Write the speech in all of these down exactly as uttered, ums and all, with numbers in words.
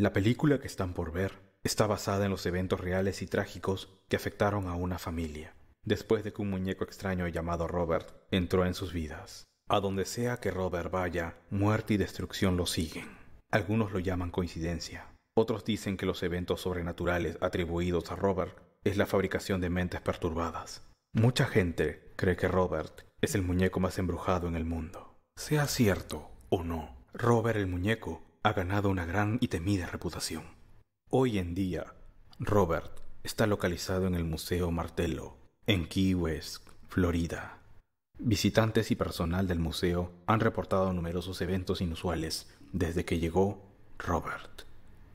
La película que están por ver está basada en los eventos reales y trágicos que afectaron a una familia, después de que un muñeco extraño llamado Robert entró en sus vidas. A donde sea que Robert vaya, muerte y destrucción lo siguen. Algunos lo llaman coincidencia. Otros dicen que los eventos sobrenaturales atribuidos a Robert es la fabricación de mentes perturbadas. Mucha gente cree que Robert es el muñeco más embrujado en el mundo. Sea cierto o no, Robert el muñeco ha ganado una gran y temida reputación. Hoy en día, Robert está localizado en el Museo Martello, en Key West, Florida. Visitantes y personal del museo han reportado numerosos eventos inusuales desde que llegó Robert.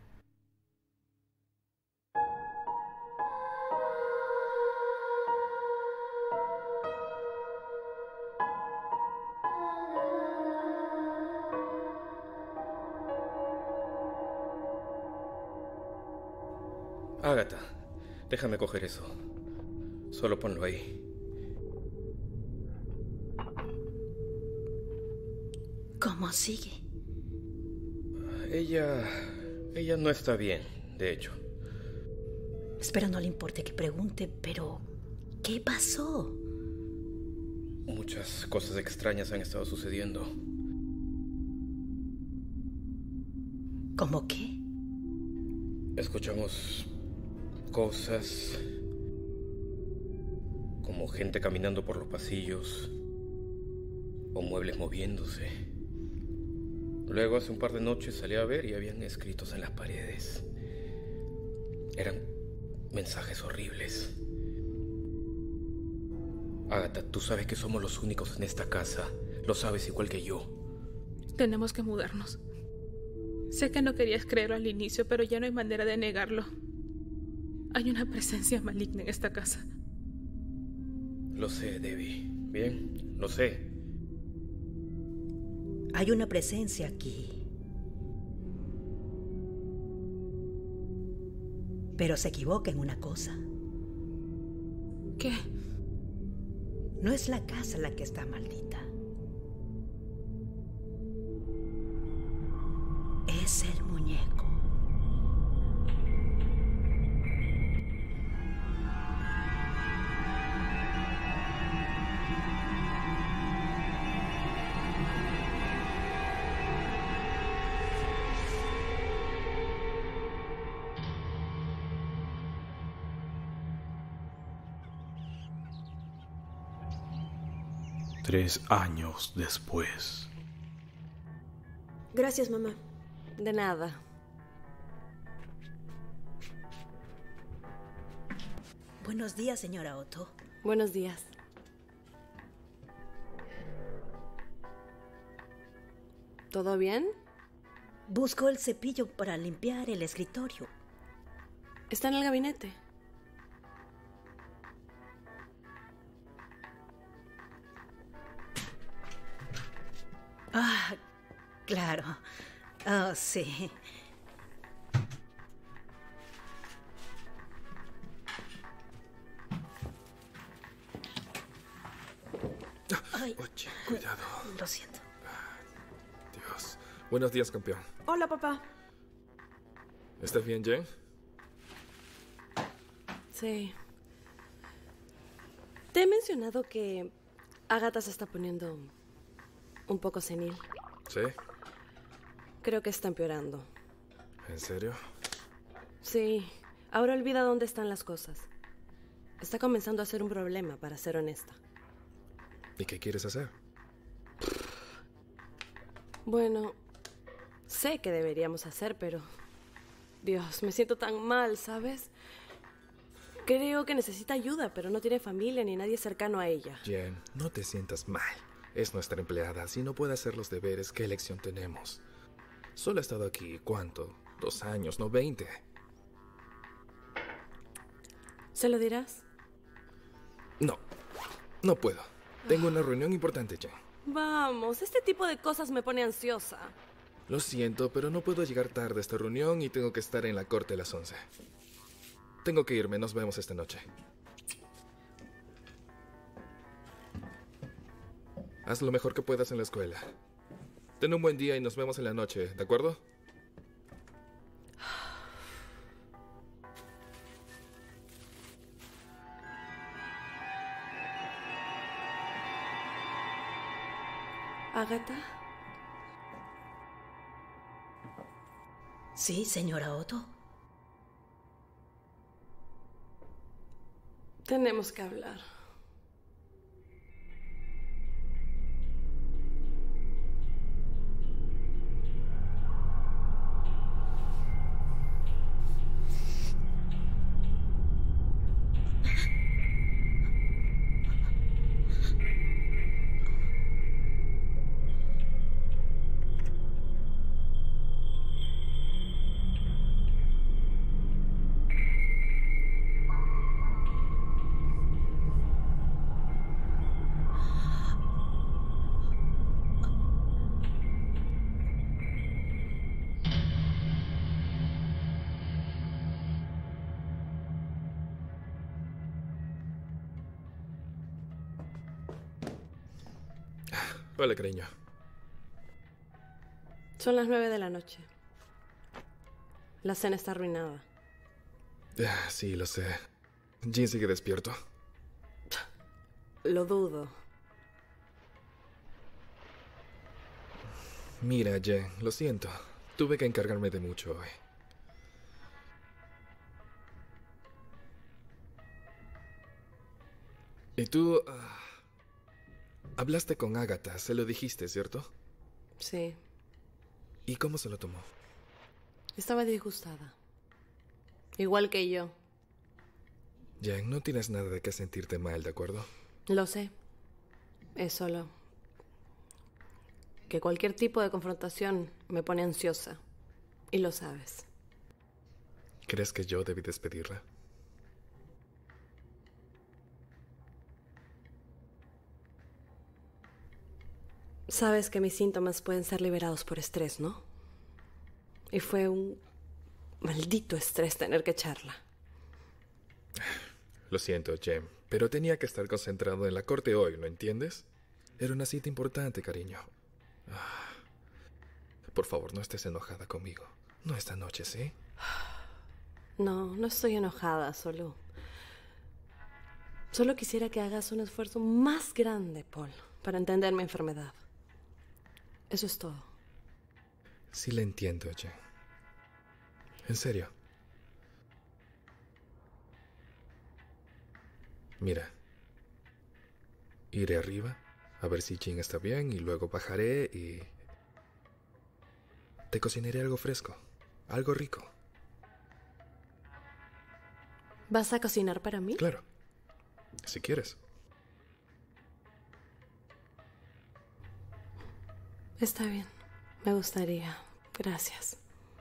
Agatha, déjame coger eso. Solo ponlo ahí. ¿Cómo sigue? Ella... Ella no está bien, de hecho. Espero no le importe que pregunte, pero... ¿qué pasó? Muchas cosas extrañas han estado sucediendo. ¿Cómo qué? Escuchamos cosas como gente caminando por los pasillos o muebles moviéndose. Luego hace un par de noches salí a ver y habían escritos en las paredes. Eran mensajes horribles. Agatha, tú sabes que somos los únicos en esta casa. Lo sabes igual que yo. Tenemos que mudarnos. Sé que no querías creerlo al inicio, pero ya no hay manera de negarlo. Hay una presencia maligna en esta casa. Lo sé, Debbie. Bien, lo sé. Hay una presencia aquí. Pero se equivoca en una cosa. ¿Qué? No es la casa la que está maldita. Es el muñeco. Tres años después. Gracias, mamá. De nada. Buenos días, señora Otto. Buenos días. ¿Todo bien? Busco el cepillo para limpiar el escritorio. Está en el gabinete. Ah, claro. Oh, sí. Ay, Oye, cuidado. lo siento. Dios. Buenos días, campeón. Hola, papá. ¿Estás bien, Jen? Sí. Te he mencionado que Agatha se está poniendo un poco senil. ¿Sí? Creo que está empeorando. ¿En serio? Sí. Ahora olvida dónde están las cosas. Está comenzando a ser un problema, para ser honesta. ¿Y qué quieres hacer? Bueno, sé que deberíamos hacer, pero... Dios, me siento tan mal, ¿sabes? Creo que necesita ayuda, pero no tiene familia ni nadie cercano a ella. Jen, no te sientas mal. Es nuestra empleada. Si no puede hacer los deberes, ¿qué elección tenemos? Solo ha estado aquí, ¿cuánto? Dos años, no veinte. ¿Se lo dirás? No, no puedo. Tengo una reunión importante, Jen. Vamos, este tipo de cosas me pone ansiosa. Lo siento, pero no puedo llegar tarde a esta reunión y tengo que estar en la corte a las once. Tengo que irme, nos vemos esta noche. Haz lo mejor que puedas en la escuela. Ten un buen día y nos vemos en la noche, ¿de acuerdo? Agatha. Sí, señora Otto. Tenemos que hablar. Hola, cariño. Son las nueve de la noche. La cena está arruinada. Ah, sí, lo sé. Jean sigue despierto. Lo dudo. Mira, Jen, lo siento. Tuve que encargarme de mucho hoy. ¿Y tú? Uh, hablaste con Agatha, se lo dijiste, ¿cierto? Sí. ¿Y cómo se lo tomó? Estaba disgustada. Igual que yo. Jen, no tienes nada de qué sentirte mal, ¿de acuerdo? Lo sé. Es solo que cualquier tipo de confrontación me pone ansiosa. Y lo sabes. ¿Crees que yo debí despedirla? Sabes que mis síntomas pueden ser liberados por estrés, ¿no? Y fue un maldito estrés tener que echarla. Lo siento, Jen, pero tenía que estar concentrado en la corte hoy, ¿lo entiendes? Era una cita importante, cariño. Ah, por favor, no estés enojada conmigo. No esta noche, ¿sí? No, no estoy enojada, solo... Solo quisiera que hagas un esfuerzo más grande, Paul, para entender mi enfermedad. Eso es todo. Sí la entiendo, Jen. En serio. Mira. Iré arriba a ver si Jean está bien y luego bajaré y... te cocinaré algo fresco, algo rico. ¿Vas a cocinar para mí? Claro. Si quieres. Está bien. Me gustaría. Gracias.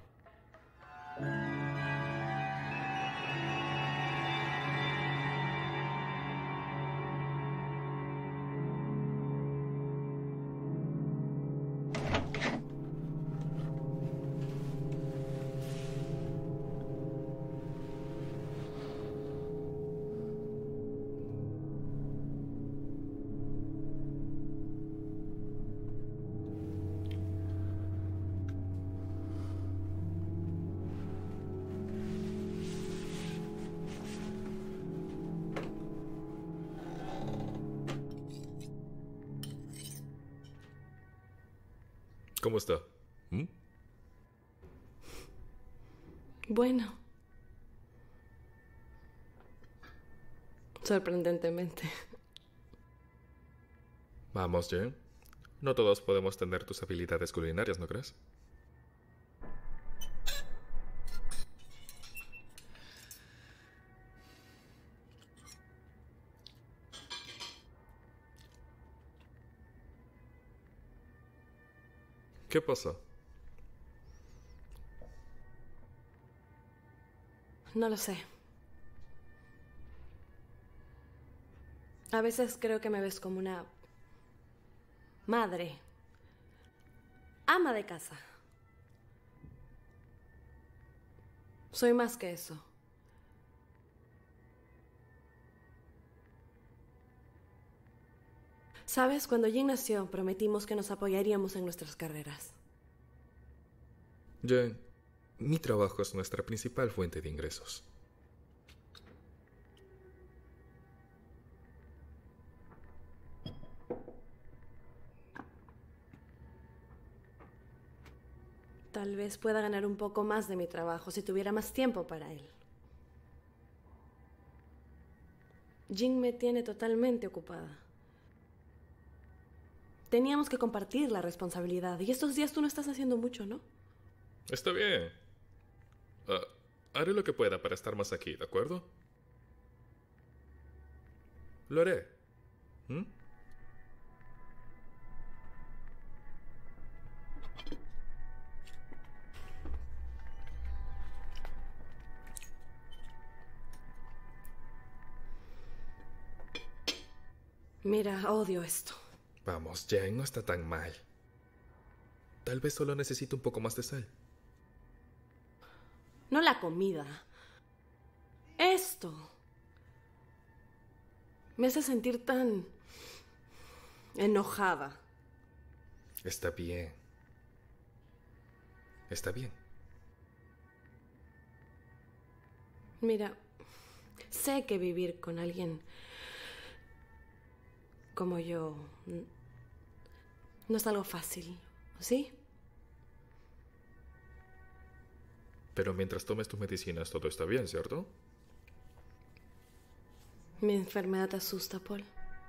¿Cómo está? ¿Mm? Bueno. Sorprendentemente. Vamos, Jen. No todos podemos tener tus habilidades culinarias, ¿no crees? ¿Qué pasa? No lo sé. A veces creo que me ves como una madre, ama de casa. Soy más que eso. ¿Sabes? Cuando Jean nació, prometimos que nos apoyaríamos en nuestras carreras. Jen, mi trabajo es nuestra principal fuente de ingresos. tal vez pueda ganar un poco más de mi trabajo si tuviera más tiempo para él. Jin me tiene totalmente ocupada. Teníamos que compartir la responsabilidad y estos días tú no estás haciendo mucho, ¿no? Está bien. Uh, haré lo que pueda para estar más aquí, ¿de acuerdo? Lo haré. ¿Mm? Mira, odio esto. Vamos, Jane, no está tan mal. Tal vez solo necesito un poco más de sal. No la comida. Esto. Me hace sentir tan enojada. Está bien. Está bien. Mira, sé que vivir con alguien como yo no es algo fácil, ¿sí? Pero mientras tomes tus medicinas todo está bien, ¿cierto? Mi enfermedad te asusta, Paul.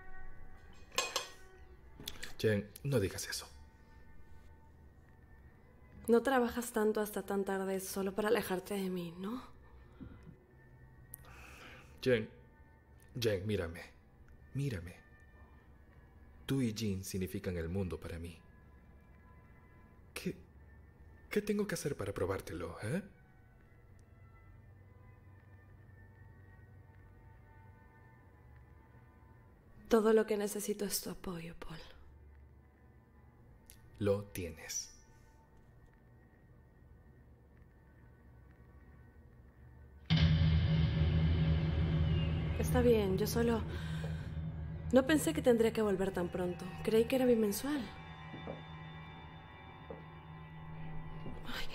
Jane, no digas eso. No trabajas tanto hasta tan tarde solo para alejarte de mí, ¿no? Jane, Jane, mírame. Mírame. Tú y Jin significan el mundo para mí. ¿Qué, qué tengo que hacer para probártelo, eh? Todo lo que necesito es tu apoyo, Paul. Lo tienes. Está bien, yo solo... No pensé que tendría que volver tan pronto. Creí que era bimensual. Ay.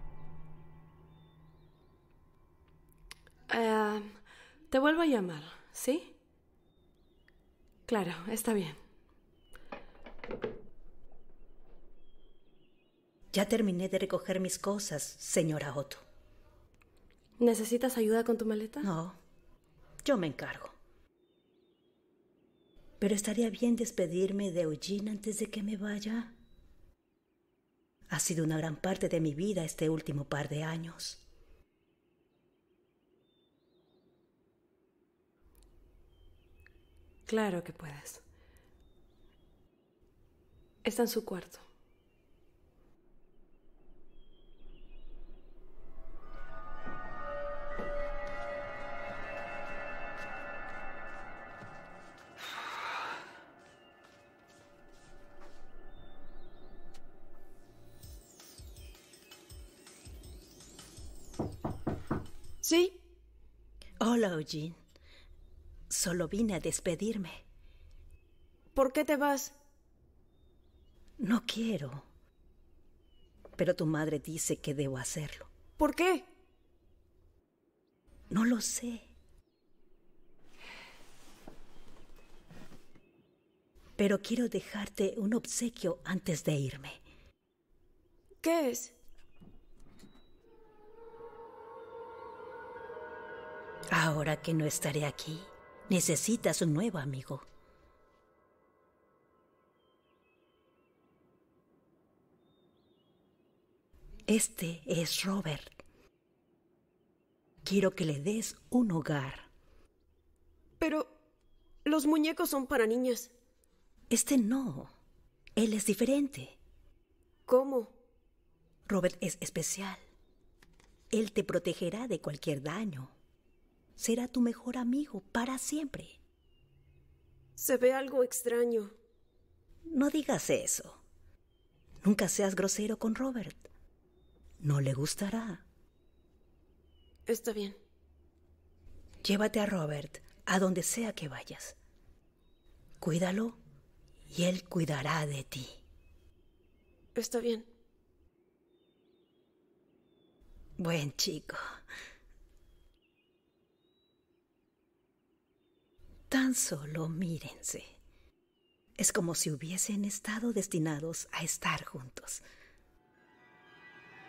Eh, te vuelvo a llamar, ¿sí? Claro, está bien. Ya terminé de recoger mis cosas, señora Otto. ¿Necesitas ayuda con tu maleta? No, yo me encargo. Pero estaría bien despedirme de Eugene antes de que me vaya. Ha sido una gran parte de mi vida este último par de años. Claro que puedes. Está en su cuarto. ¿Sí? Hola, Eugene. Solo vine a despedirme. ¿Por qué te vas? No quiero. Pero tu madre dice que debo hacerlo. ¿Por qué? No lo sé. Pero quiero dejarte un obsequio antes de irme. ¿Qué es? Ahora que no estaré aquí, necesitas un nuevo amigo. Este es Robert. Quiero que le des un hogar. Pero los muñecos son para niñas. Este no. Él es diferente. ¿Cómo? Robert es especial. Él te protegerá de cualquier daño. Será tu mejor amigo para siempre. Se ve algo extraño. No digas eso. Nunca seas grosero con Robert. No le gustará. Está bien. Llévate a Robert a donde sea que vayas. Cuídalo y él cuidará de ti. Está bien. Buen chico. Tan solo mírense. Es como si hubiesen estado destinados a estar juntos.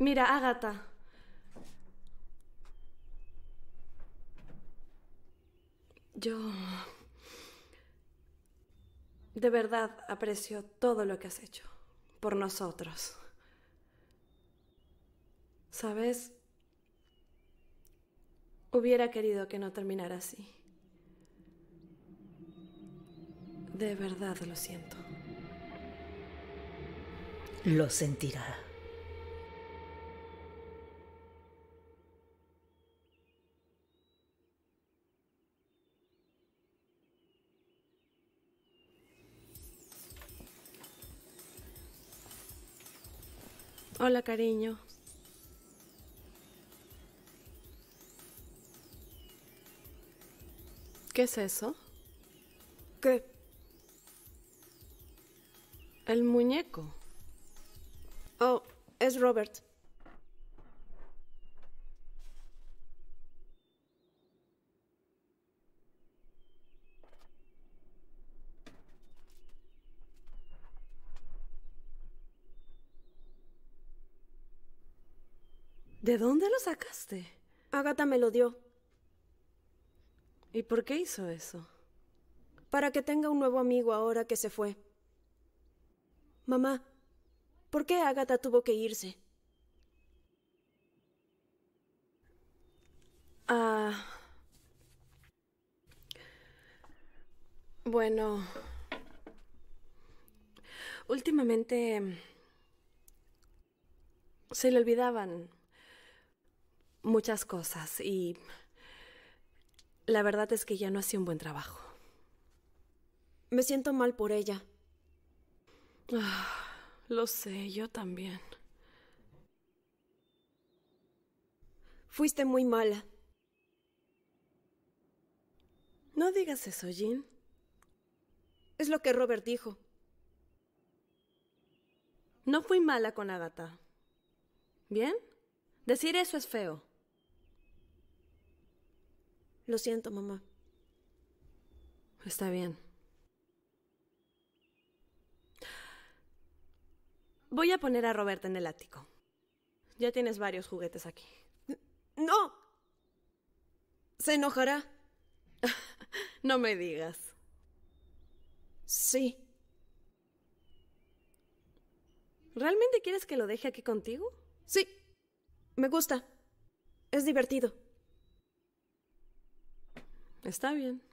Mira, Agatha. Yo... de verdad aprecio todo lo que has hecho por nosotros. ¿Sabes? Hubiera querido que no terminara así. De verdad lo siento. Lo sentirá. Hola, cariño. ¿Qué es eso? ¿Qué? El muñeco. Oh, es Robert. ¿De dónde lo sacaste? Agatha me lo dio. ¿Y por qué hizo eso? Para que tenga un nuevo amigo ahora que se fue. Mamá, ¿por qué Agatha tuvo que irse? Ah... Bueno... Últimamente... se le olvidaban muchas cosas y... la verdad es que ya no hacía un buen trabajo. Me siento mal por ella. Ah, lo sé, yo también. Fuiste muy mala. No digas eso, Jean. Es lo que Robert dijo. No fui mala con Agatha. ¿Bien? Decir eso es feo. Lo siento, mamá. Está bien. Voy a poner a Roberta en el ático. Ya tienes varios juguetes aquí. ¡No! Se enojará. No me digas. Sí. ¿Realmente quieres que lo deje aquí contigo? Sí. Me gusta. Es divertido. Está bien.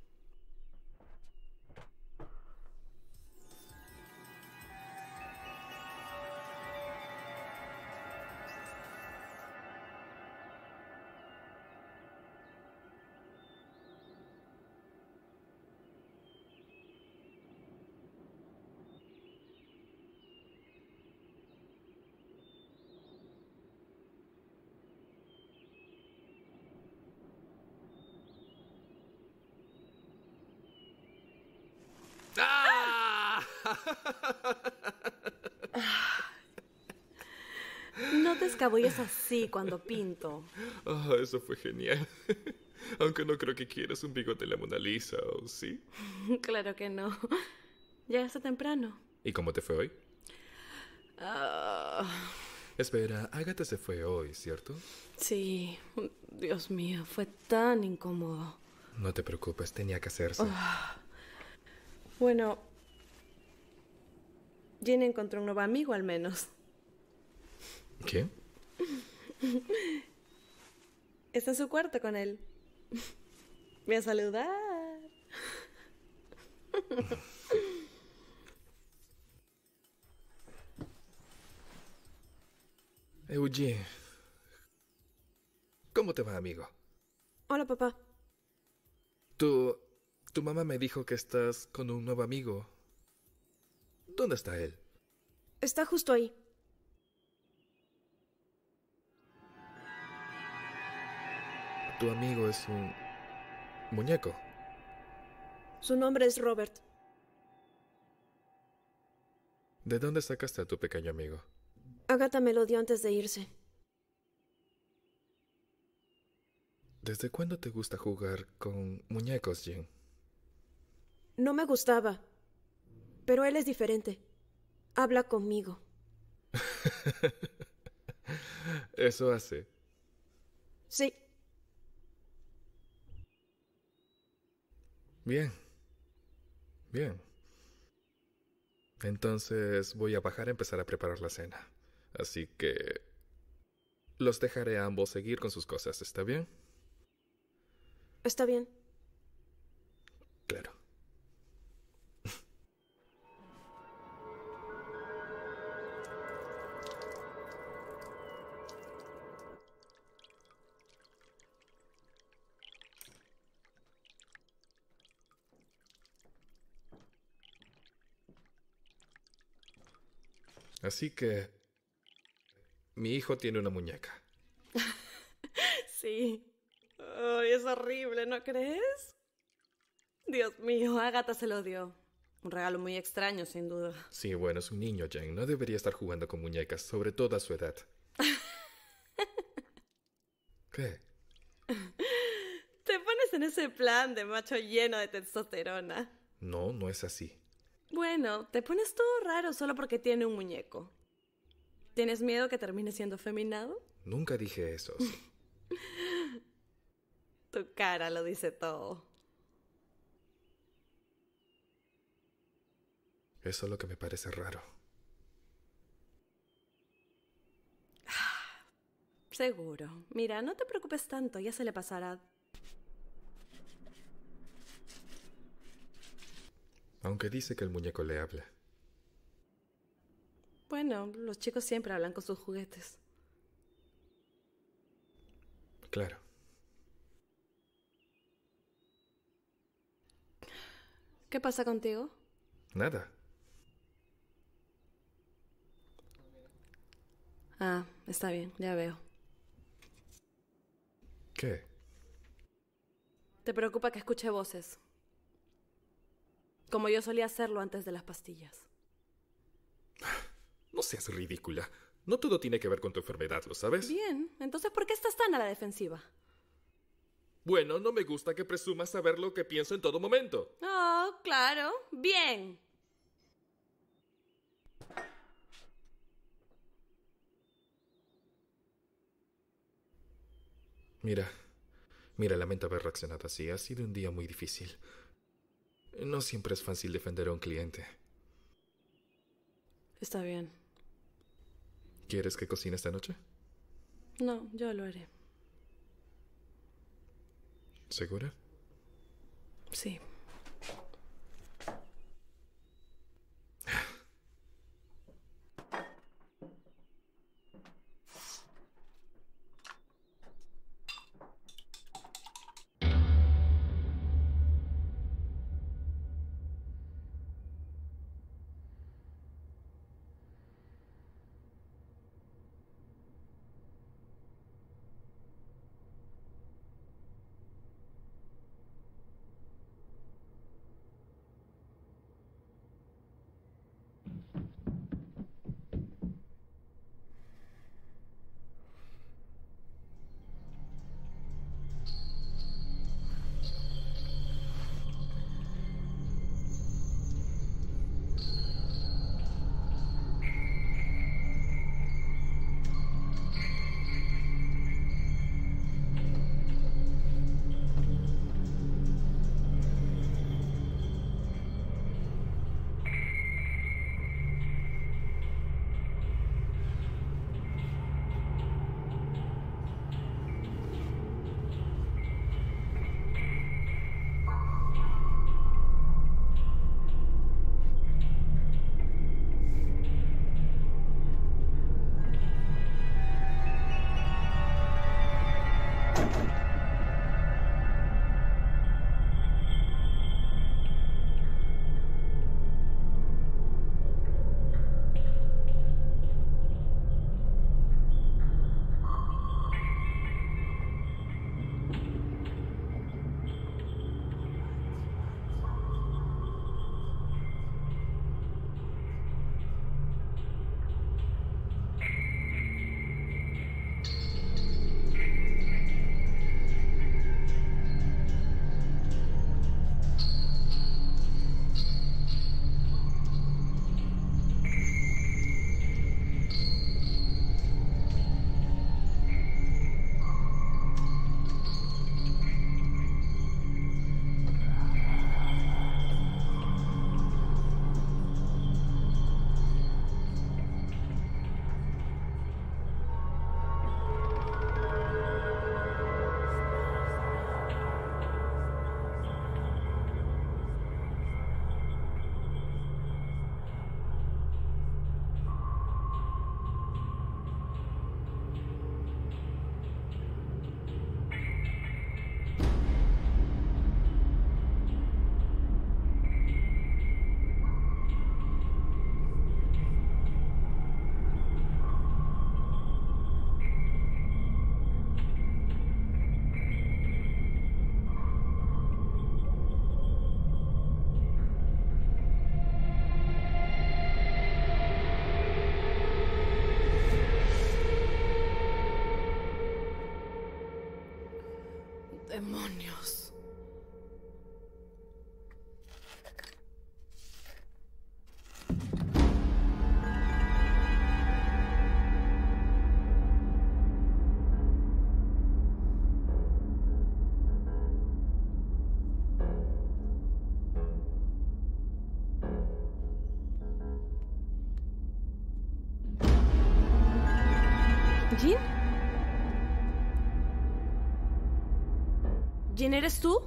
¡Ah! No te escabulles así cuando pinto. Oh, eso fue genial. Aunque no creo que quieras un bigote de la Mona Lisa, ¿o sí? Claro que no. Llegaste temprano. ¿Y cómo te fue hoy? Ah, Espera, Agatha se fue hoy, ¿cierto? sí, Dios mío, fue tan incómodo. No te preocupes, tenía que hacerse. Bueno, Jean encontró un nuevo amigo al menos. ¿Qué? Está en su cuarto con él. Voy a saludar. Eugene, ¿cómo te va, amigo? Hola, papá. Tu... tu mamá me dijo que estás con un nuevo amigo. ¿Dónde está él? Está justo ahí. Tu amigo es un... muñeco. Su nombre es Robert. ¿De dónde sacaste a tu pequeño amigo? Agatha me lo dio antes de irse. ¿Desde cuándo te gusta jugar con muñecos, Jean? No me gustaba, pero él es diferente. Habla conmigo. Eso hace. Sí. Bien. Bien. Entonces voy a bajar a empezar a preparar la cena. Así que los dejaré a ambos seguir con sus cosas, ¿está bien? Está bien. Claro. Así que mi hijo tiene una muñeca. Sí. Ay, es horrible, ¿no crees? Dios mío, Agatha se lo dio. Un regalo muy extraño, sin duda. Sí, bueno, es un niño, Jane. No debería estar jugando con muñecas, sobre todo a su edad. ¿Qué? Te pones en ese plan de macho lleno de testosterona. No, no es así. Bueno, te pones todo raro solo porque tiene un muñeco. ¿Tienes miedo que termine siendo afeminado? Nunca dije eso. Sí. Tu cara lo dice todo. Eso es lo que me parece raro. Seguro. Mira, no te preocupes tanto, ya se le pasará. Aunque dice que el muñeco le habla. Bueno, los chicos siempre hablan con sus juguetes. Claro. ¿Qué pasa contigo? Nada. Ah, está bien, ya veo. ¿Qué? Te preocupa que escuche voces. Como yo solía hacerlo antes de las pastillas. No seas ridícula. No todo tiene que ver con tu enfermedad, ¿lo sabes? Bien, entonces ¿por qué estás tan a la defensiva? Bueno, no me gusta que presumas saber lo que pienso en todo momento. Oh, claro. Bien. Mira, mira, lamento haber reaccionado así. Ha sido un día muy difícil. No siempre es fácil defender a un cliente. Está bien. ¿Quieres que cocine esta noche? No, yo lo haré. ¿Segura? Sí. Demonios. ¿Jean? ¿Jean, eres tú?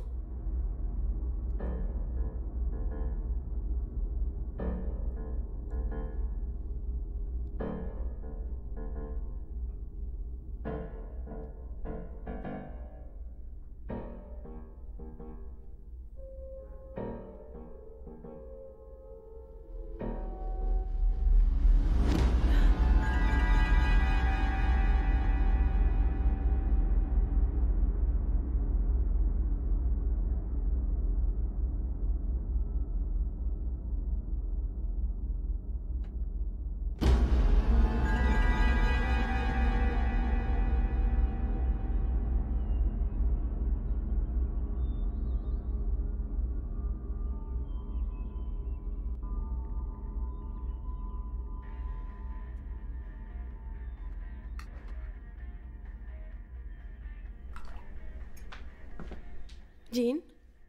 Jean,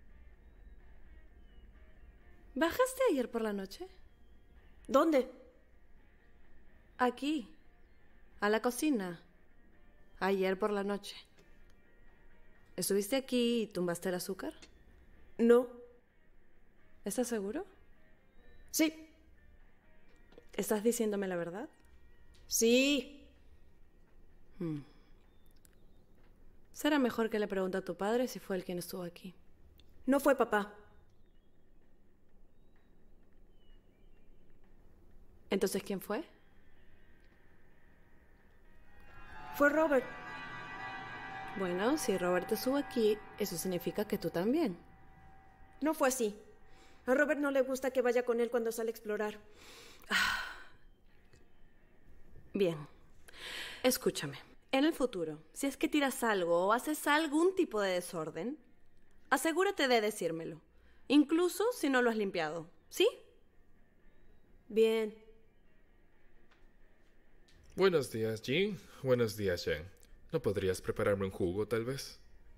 ¿bajaste ayer por la noche? ¿Dónde? Aquí, a la cocina. Ayer por la noche. ¿Estuviste aquí y tumbaste el azúcar? No. ¿Estás seguro? Sí. ¿Estás diciéndome la verdad? Sí. Hmm. Será mejor que le pregunte a tu padre si fue él quien estuvo aquí. No fue papá. ¿Entonces quién fue? Fue Robert. Bueno, si Robert estuvo aquí, eso significa que tú también. No fue así. A Robert no le gusta que vaya con él cuando sale a explorar. Bien. Escúchame. En el futuro, si es que tiras algo o haces algún tipo de desorden, asegúrate de decírmelo. Incluso si no lo has limpiado. ¿Sí? Bien. Buenos días, Jean. Buenos días, Jen. ¿No podrías prepararme un jugo, tal vez?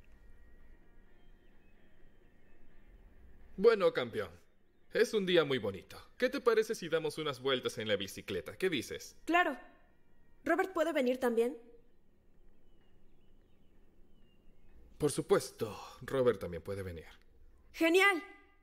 Bueno, campeón. Es un día muy bonito. ¿Qué te parece si damos unas vueltas en la bicicleta? ¿Qué dices? Claro. ¿Robert puede venir también? Por supuesto. Robert también puede venir. ¡Genial!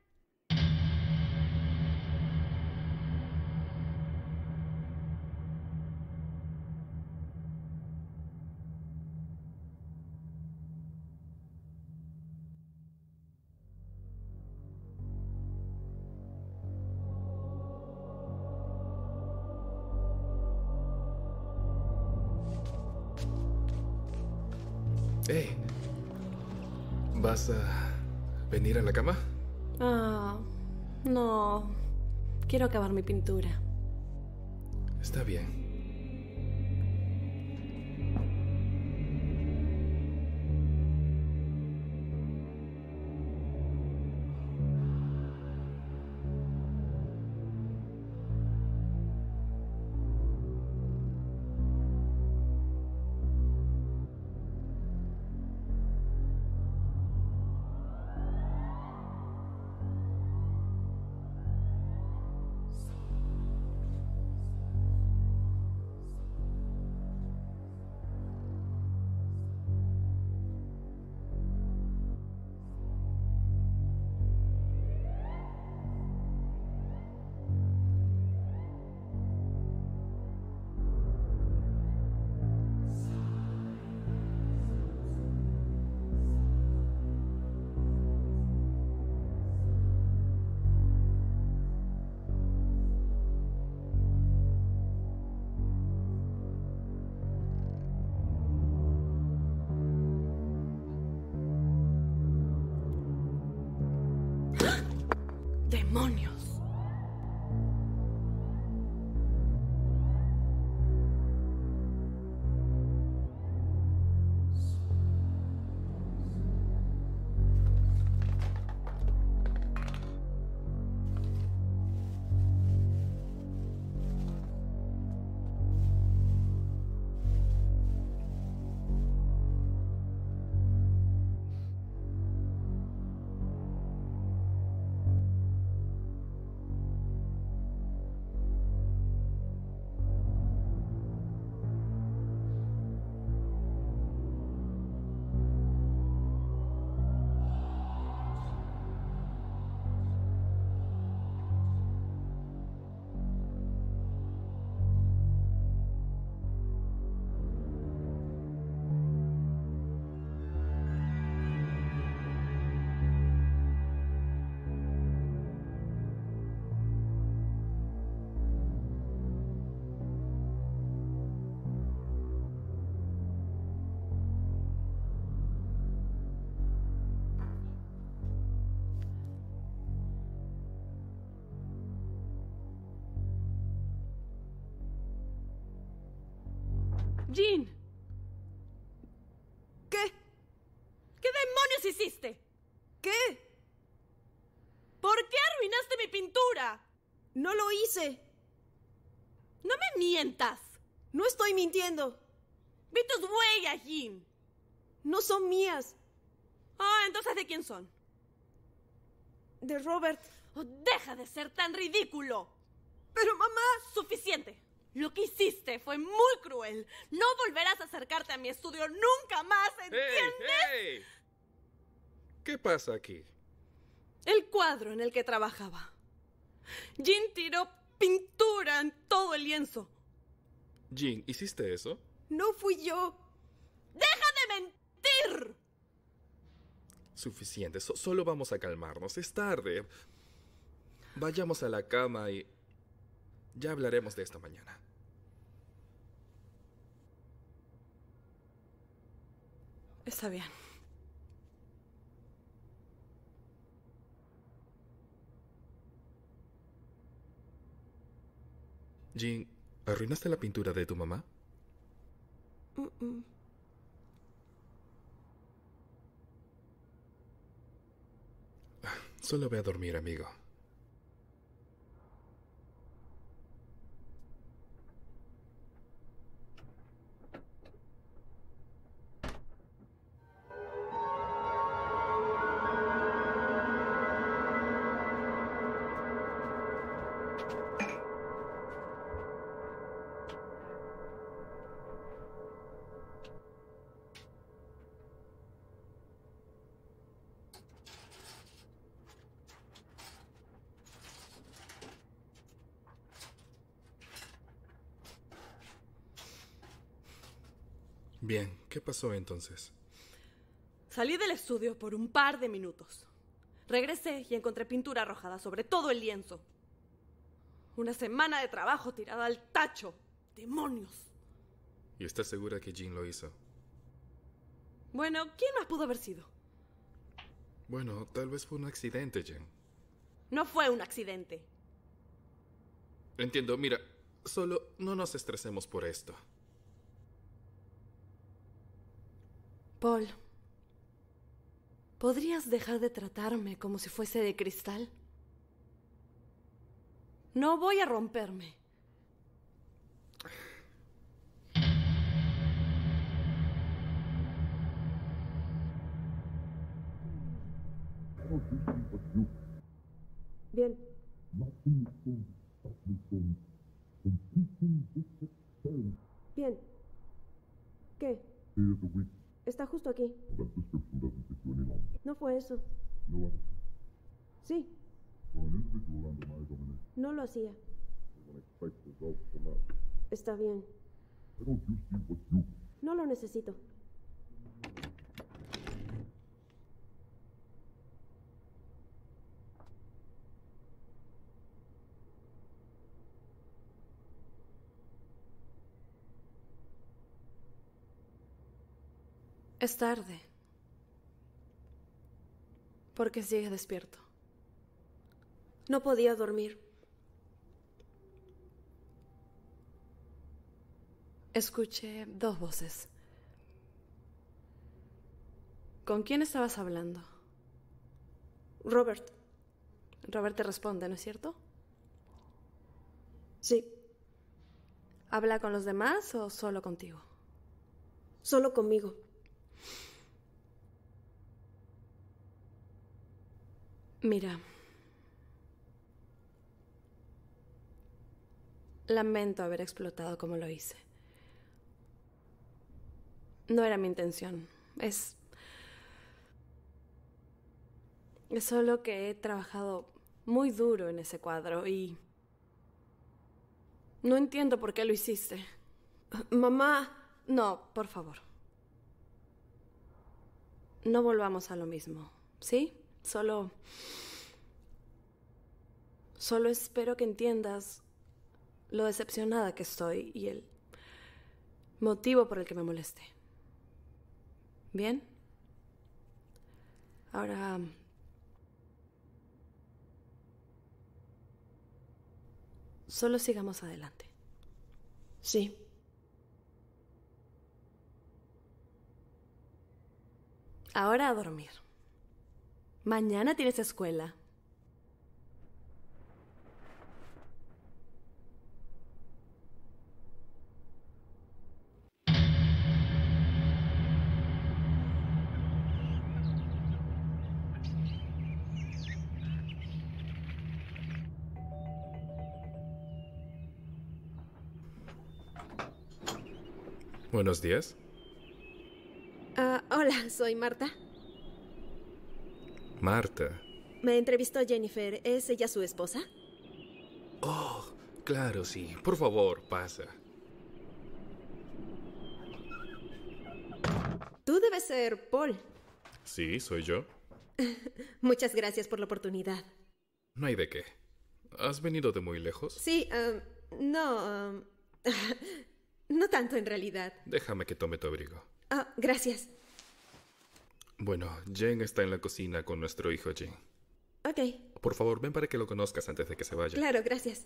Hey, ¿vas a venir a la cama? Ah, no. Quiero acabar mi pintura. Está bien. ¡Demonios! Jean. ¿Qué? ¿Qué demonios hiciste? ¿Qué? ¿Por qué arruinaste mi pintura? No lo hice. No me mientas. No estoy mintiendo. Vi tus huellas, Jean. No son mías. Ah, entonces ¿de quién son? De Robert. Oh, deja de ser tan ridículo. Pero mamá... Suficiente. Lo que hiciste fue muy cruel. No volverás a acercarte a mi estudio nunca más, ¿entiendes? ¡Hey, hey! ¿Qué pasa aquí? El cuadro en el que trabajaba. Jean tiró pintura en todo el lienzo. Jean, ¿hiciste eso? No fui yo. ¡Deja de mentir! Suficiente, so- solo vamos a calmarnos. Es tarde. Vayamos a la cama y ya hablaremos de esto mañana. Está bien. Jean, ¿arruinaste la pintura de tu mamá? Mm-mm. Solo ve a dormir, amigo. Bien, ¿qué pasó entonces? Salí del estudio por un par de minutos. Regresé y encontré pintura arrojada sobre todo el lienzo. Una semana de trabajo tirada al tacho. ¡Demonios! ¿Y estás segura que Jean lo hizo? Bueno, ¿quién más pudo haber sido? Bueno, tal vez fue un accidente, Jean. No fue un accidente. Entiendo, mira, solo no nos estresemos por esto. Paul, ¿podrías dejar de tratarme como si fuese de cristal? No voy a romperme. Bien. Bien. ¿Qué? Está justo aquí. No fue eso. Sí. No lo hacía. Está bien. No lo necesito. Es tarde. ¿Por qué sigues despierto? No podía dormir. Escuché dos voces. ¿Con quién estabas hablando? Robert. Robert te responde, ¿no es cierto? Sí. ¿Habla con los demás o solo contigo? Solo conmigo. Mira. Lamento haber explotado como lo hice. No era mi intención. Es... Es solo que he trabajado muy duro en ese cuadro y... No entiendo por qué lo hiciste. Mamá. No, por favor. No volvamos a lo mismo, ¿sí? Solo... Solo espero que entiendas lo decepcionada que estoy y el motivo por el que me molesté. ¿Bien? Ahora... Solo sigamos adelante. Sí. Ahora a dormir. Mañana tienes escuela. Buenos días. Ah, hola, soy Marta. Marta. Me entrevistó Jennifer. ¿Es ella su esposa? Oh, claro, sí. Por favor, pasa. Tú debes ser Paul. Sí, soy yo. Muchas gracias por la oportunidad. No hay de qué. ¿Has venido de muy lejos? Sí, um, no... um, no tanto en realidad. Déjame que tome tu abrigo. Ah, gracias. Bueno, Jen está en la cocina con nuestro hijo Jen. Ok. Por favor, ven para que lo conozcas antes de que se vaya. Claro, gracias.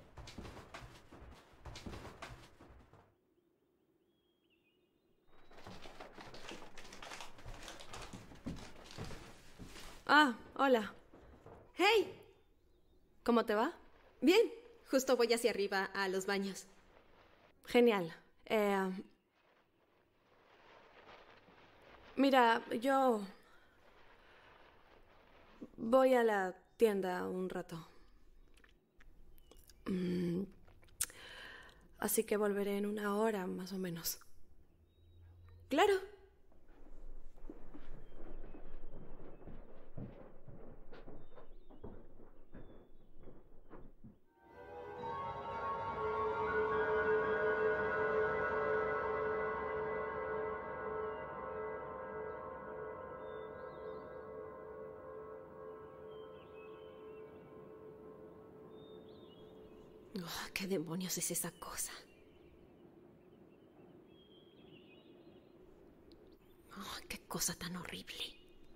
Ah, hola. ¡Hey! ¿Cómo te va? Bien, justo voy hacia arriba a los baños. Genial. Eh, mira, yo voy a la tienda un rato. Mm, así que volveré en una hora, más o menos. Claro. Oh, ¿qué demonios es esa cosa? Oh, qué cosa tan horrible.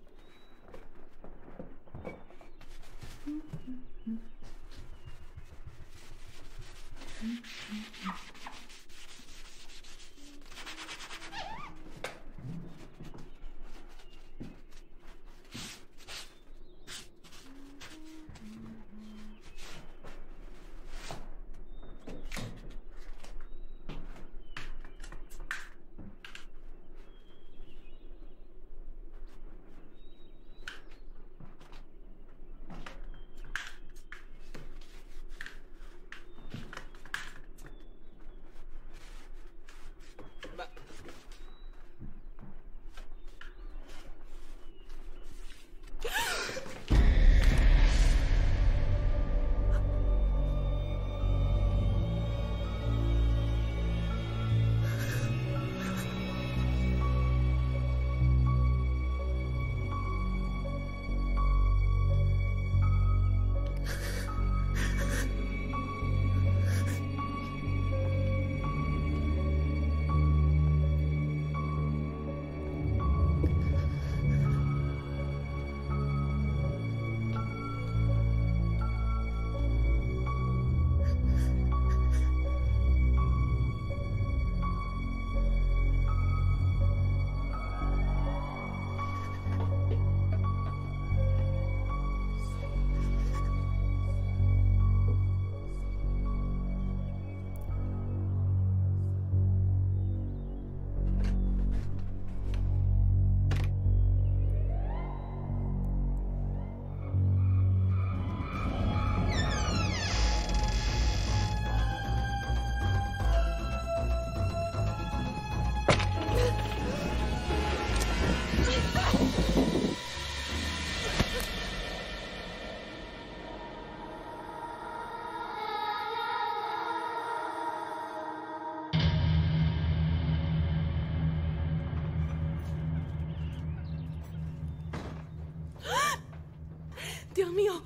Dios mío.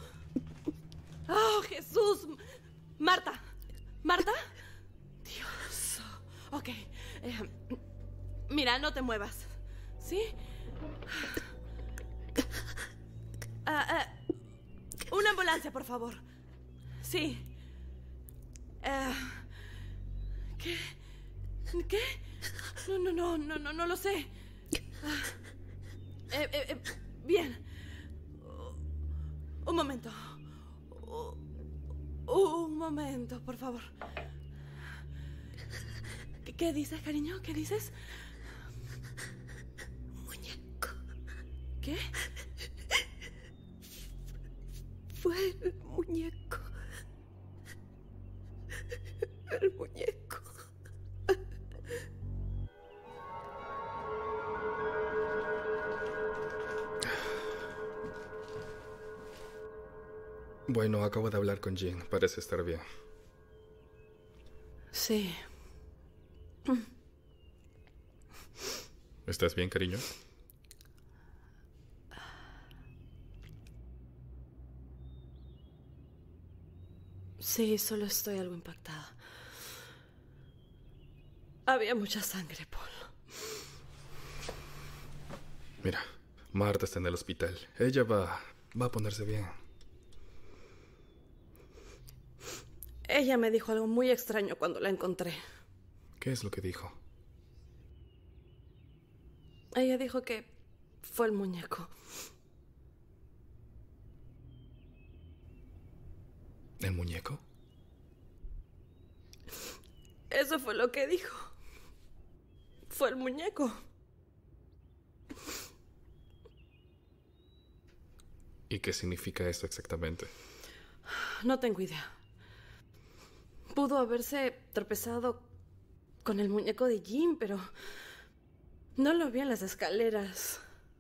Oh, Jesús. Marta. ¿Marta? Dios. Ok. Eh, mira, no te muevas. ¿Sí? Ah, ah, una ambulancia, por favor. Sí. Eh, ¿Qué? ¿Qué? No, no, no, no, no, no lo sé. Ah, Eh, eh, eh, bien. Un momento. Un momento, por favor. ¿Qué, qué dices, cariño? ¿Qué dices? Muñeco. ¿Qué? Fue el muñeco. El muñeco. Bueno, acabo de hablar con Jean. Parece estar bien. Sí. ¿Estás bien, cariño? Sí, solo estoy algo impactada. Había mucha sangre, Paul. Mira, Marta está en el hospital. Ella va... va a ponerse bien. Ella me dijo algo muy extraño cuando la encontré. ¿Qué es lo que dijo? Ella dijo que fue el muñeco. ¿El muñeco? Eso fue lo que dijo. Fue el muñeco. ¿Y qué significa eso exactamente? No tengo idea. Pudo haberse tropezado con el muñeco de Jim, pero no lo vi en las escaleras.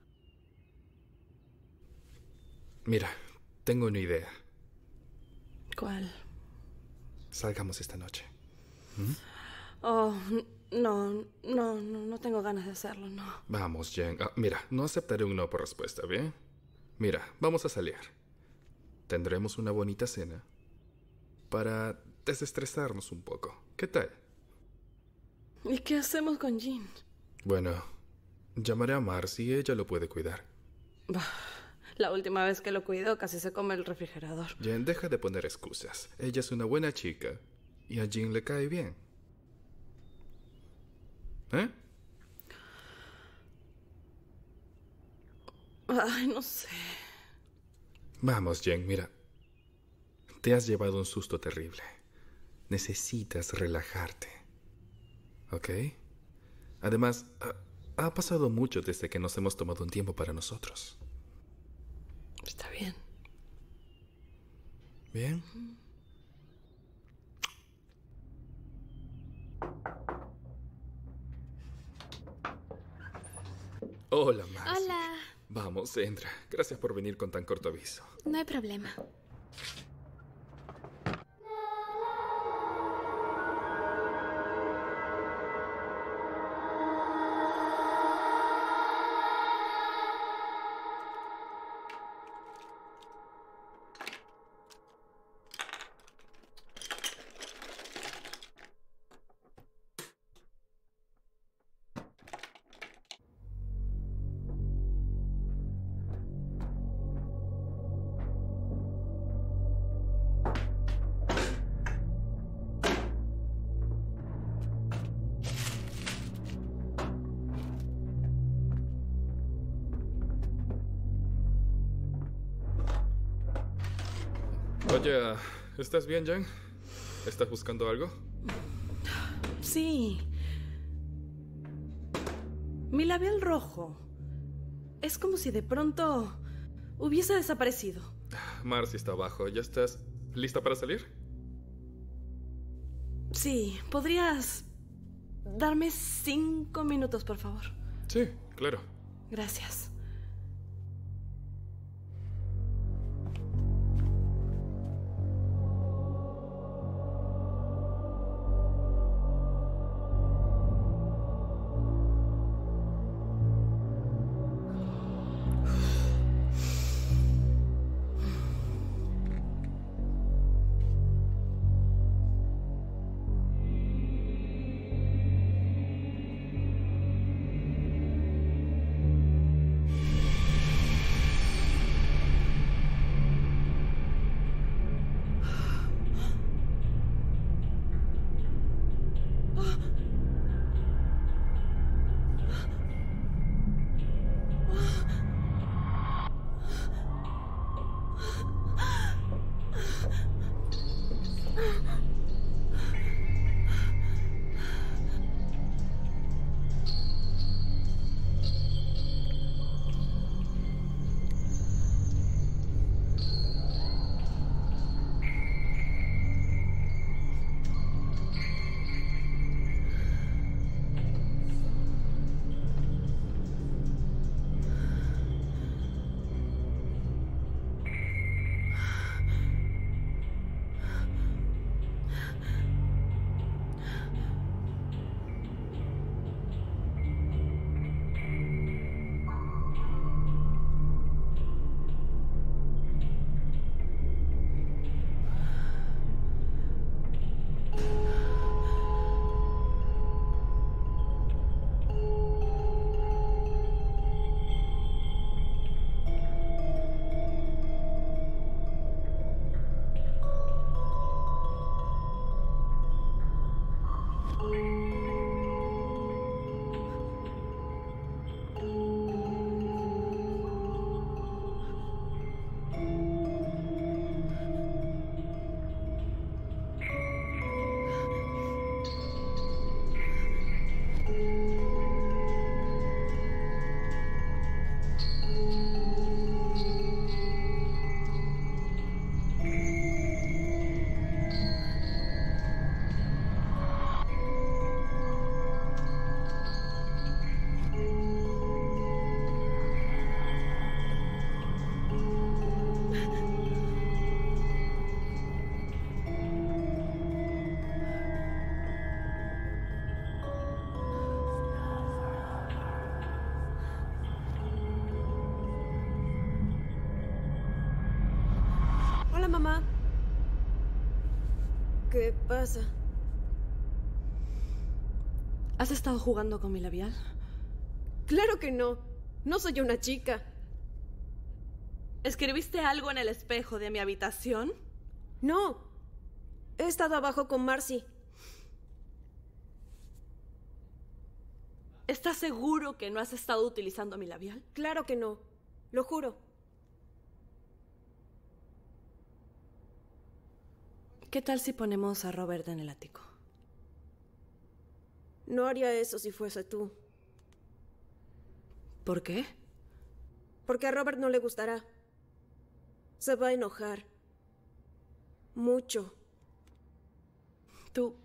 Mira, tengo una idea. ¿Cuál? Salgamos esta noche. ¿Mm? Oh, no, no, no, no tengo ganas de hacerlo, no. Vamos, Jen. Ah, mira, no aceptaré un no por respuesta, ¿bien? Mira, vamos a salir. Tendremos una bonita cena para desestresarnos un poco. ¿Qué tal? ¿Y qué hacemos con Jean? Bueno, llamaré a Marcy y ella lo puede cuidar. Bah, la última vez que lo cuidó casi se come el refrigerador. Jen, deja de poner excusas. Ella es una buena chica y a Jean le cae bien. ¿Eh? Ay, no sé. Vamos, Jen, mira. Te has llevado un susto terrible. Necesitas relajarte. ¿Ok? Además, ha, ha pasado mucho desde que nos hemos tomado un tiempo para nosotros. Está bien. ¿Bien? Hola, Marcy. Hola. Vamos, entra. Gracias por venir con tan corto aviso. No hay problema. Oye, ¿estás bien, Jen? ¿Estás buscando algo? Sí. Mi labial rojo. Es como si de pronto hubiese desaparecido. Marcy está abajo. ¿Ya estás lista para salir? Sí. ¿Podrías darme cinco minutos, por favor? Sí, claro. Gracias. mamá. ¿Qué pasa? ¿Has estado jugando con mi labial? Claro que no. No soy una chica. ¿Escribiste algo en el espejo de mi habitación? No. He estado abajo con Marcy. ¿Estás seguro que no has estado utilizando mi labial? Claro que no. Lo juro. ¿Qué tal si ponemos a Robert en el ático? No haría eso si fuese tú. ¿Por qué? Porque a Robert no le gustará. Se va a enojar. Mucho. ¿Tú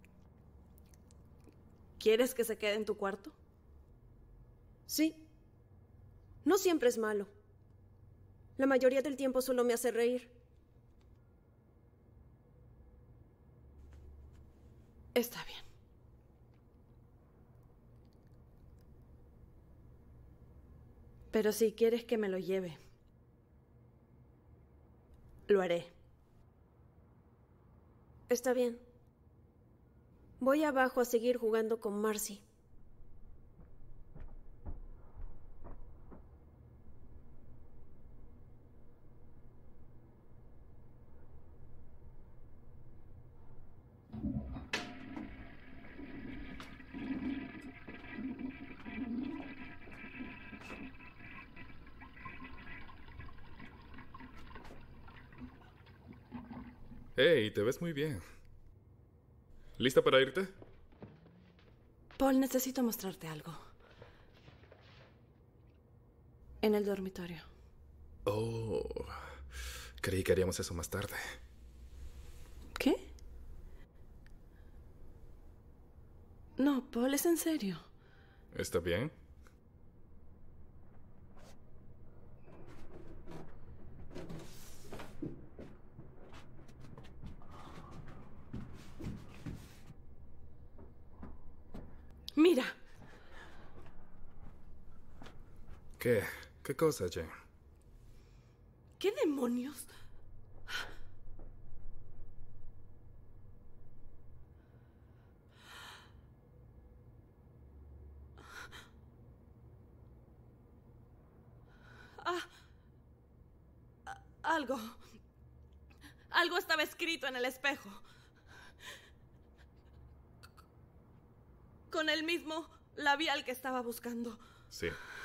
quieres que se quede en tu cuarto? Sí. No siempre es malo. La mayoría del tiempo solo me hace reír. Está bien. Pero si quieres que me lo lleve, lo haré. Está bien. Voy abajo a seguir jugando con Marcy. Hey, te ves muy bien. ¿Lista para irte? Paul, necesito mostrarte algo. En el dormitorio. Oh, creí que haríamos eso más tarde. ¿Qué? No, Paul, es en serio. ¿Está bien? Mira. ¿Qué? ¿Qué cosa, Jane? ¿Qué demonios? Ah, algo. Algo estaba escrito en el espejo. Con el mismo labial que estaba buscando. Sí.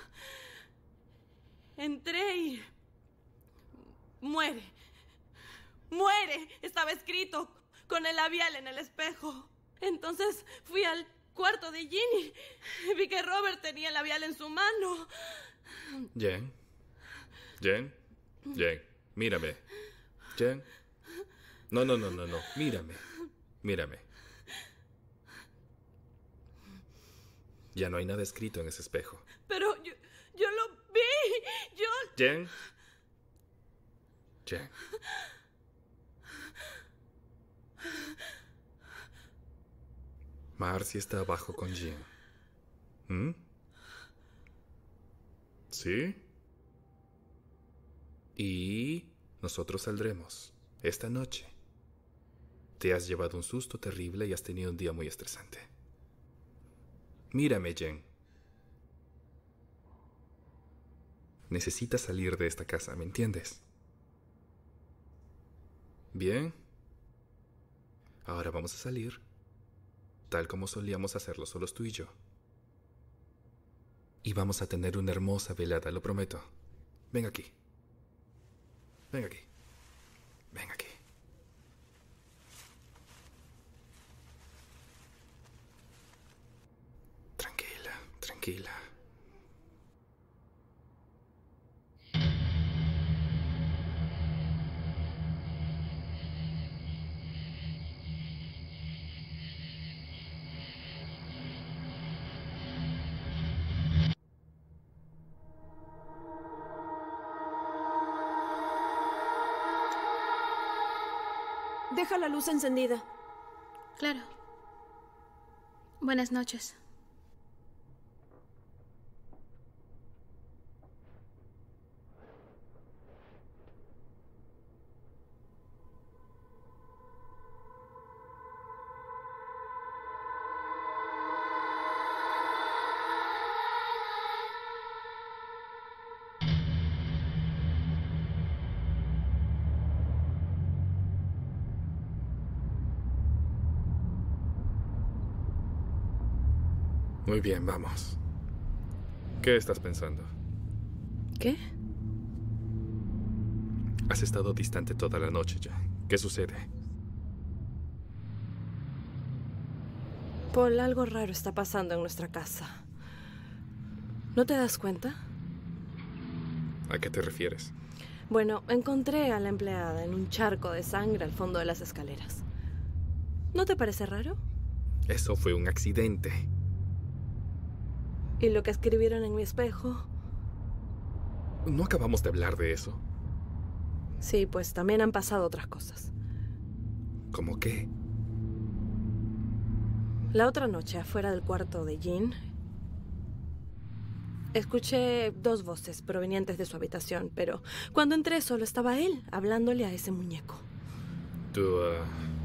Entré y... Muere. Muere. Estaba escrito con el labial en el espejo. Entonces fui al cuarto de Ginny. Vi que Robert tenía el labial en su mano. Jen. Jen. Jen. Mírame. Jen. No, no, no, no, no. Mírame. Mírame. Ya no hay nada escrito en ese espejo. Pero yo, yo lo vi. Yo... Jen. Jen. Marcy está abajo con Jean. ¿Mm? ¿Sí? Y nosotros saldremos esta noche. Te has llevado un susto terrible y has tenido un día muy estresante. Mírame, Jen. Necesitas salir de esta casa, ¿me entiendes? Bien. Ahora vamos a salir, tal como solíamos hacerlo solos tú y yo. Y vamos a tener una hermosa velada, lo prometo. Ven aquí. Ven aquí. Ven aquí. Tranquila, tranquila. Deja la luz encendida. Claro. Buenas noches. Muy bien, vamos. ¿Qué estás pensando? ¿Qué? Has estado distante toda la noche ya. ¿Qué sucede? Paul, algo raro está pasando en nuestra casa. ¿No te das cuenta? ¿A qué te refieres? Bueno, encontré a la empleada en un charco de sangre al fondo de las escaleras. ¿No te parece raro? Eso fue un accidente. ¿Y lo que escribieron en mi espejo? ¿No acabamos de hablar de eso? Sí, pues también han pasado otras cosas. ¿Cómo qué? La otra noche, afuera del cuarto de Jean, escuché dos voces provenientes de su habitación, pero cuando entré solo estaba él, hablándole a ese muñeco. Tú, uh,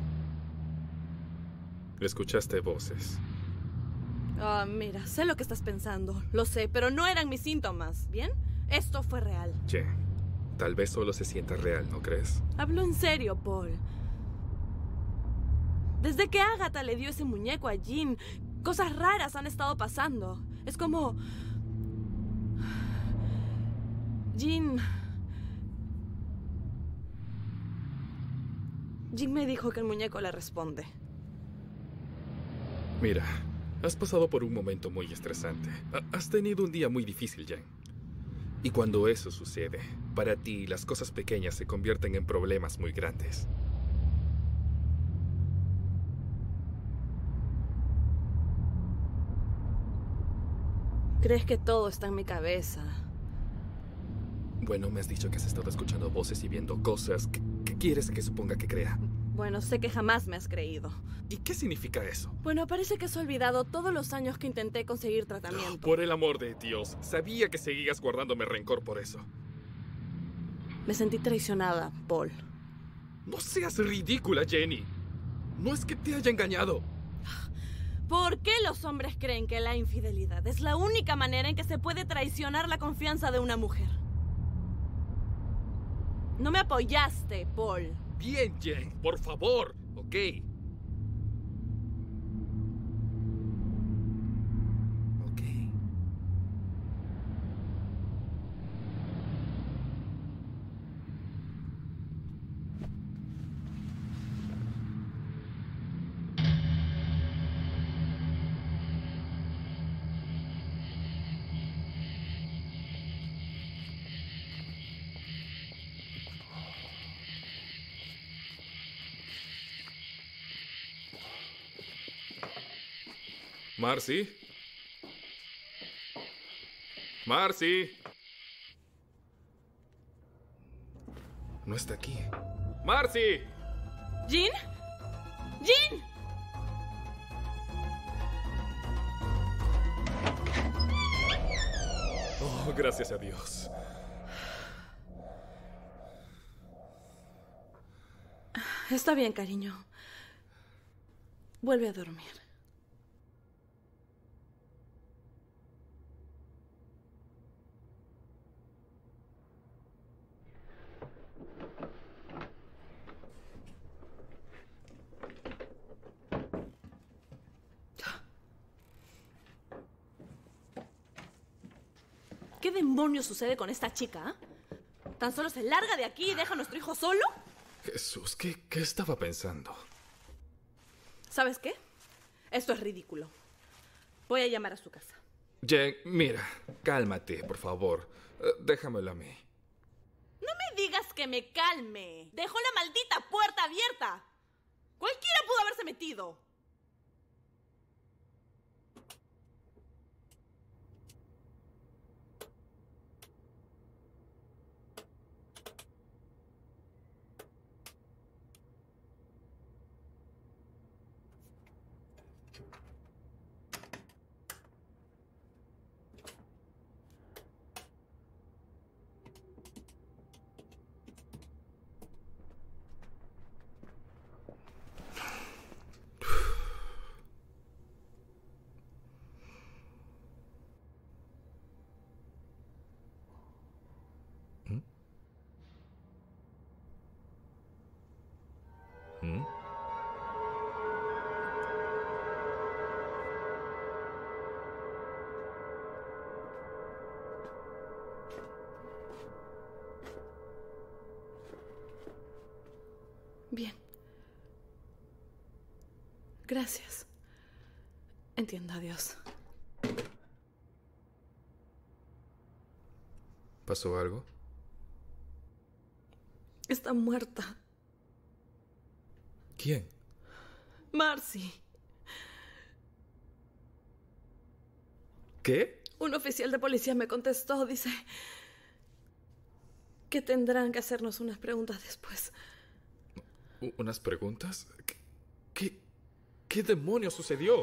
escuchaste voces. Ah, oh, mira, sé lo que estás pensando, lo sé, pero no eran mis síntomas, ¿bien? Esto fue real. Che, tal vez solo se sienta real, ¿no crees? Hablo en serio, Paul. Desde que Agatha le dio ese muñeco a Jean, cosas raras han estado pasando. Es como... Jean... Jean me dijo que el muñeco le responde. Mira, has pasado por un momento muy estresante. Has tenido un día muy difícil, Jen. Y cuando eso sucede, para ti las cosas pequeñas se convierten en problemas muy grandes. ¿Crees que todo está en mi cabeza? Bueno, me has dicho que has estado escuchando voces y viendo cosas. ¿Qué, qué quieres que suponga que crea? Bueno, sé que jamás me has creído. ¿Y qué significa eso? Bueno, parece que has olvidado todos los años que intenté conseguir tratamiento. Por el amor de Dios, sabía que seguías guardándome rencor por eso. Me sentí traicionada, Paul. No seas ridícula, Jenny. No es que te haya engañado. ¿Por qué los hombres creen que la infidelidad es la única manera en que se puede traicionar la confianza de una mujer? No me apoyaste, Paul. Bien, Jen, por favor, ¿ok? Ok. Marcy. Marcy. No está aquí. Marcy. ¿Jean? ¡Jean! Oh, gracias a Dios. Está bien, cariño. Vuelve a dormir. ¿Qué demonios sucede con esta chica? ¿Tan solo se larga de aquí y deja a nuestro hijo solo? Jesús, ¿qué, qué estaba pensando? ¿Sabes qué? Esto es ridículo. Voy a llamar a su casa. Jen, mira, cálmate, por favor. Uh, déjamelo a mí. No me digas que me calme. Dejó la maldita puerta abierta. Cualquiera pudo haberse metido. Bien. Gracias. Entiendo, adiós. ¿Pasó algo? Está muerta. ¿Quién? Marcy. ¿Qué? Un oficial de policía me contestó. Dice que tendrán que hacernos unas preguntas después. ¿U- ¿Unas preguntas? ¿Qué, qué, qué demonios sucedió?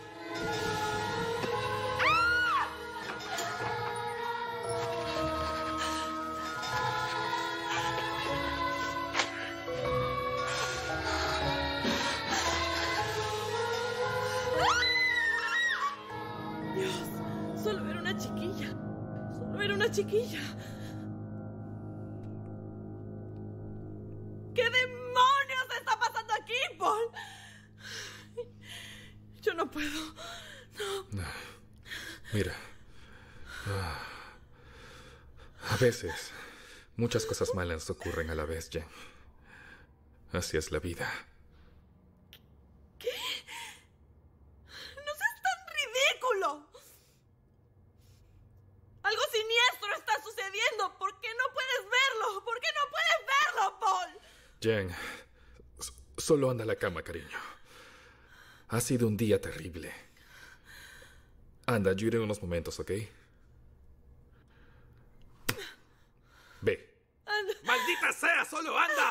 Dios, solo era una chiquilla. Solo era una chiquilla. ¿Qué demonios está pasando aquí, Paul? Yo no puedo. No. Mira. Ah, a veces, muchas cosas malas ocurren a la vez, Jen. Así es la vida. ¿Qué? No seas tan ridículo. Algo siniestro está sucediendo. ¿Por qué no puedes verlo? ¿Por qué no puedes verlo, Paul? Jen, s- solo anda a la cama, cariño. Ha sido un día terrible. Anda, yo iré en unos momentos, ¿ok? Ve. Anda. ¡Maldita sea! ¡Solo anda!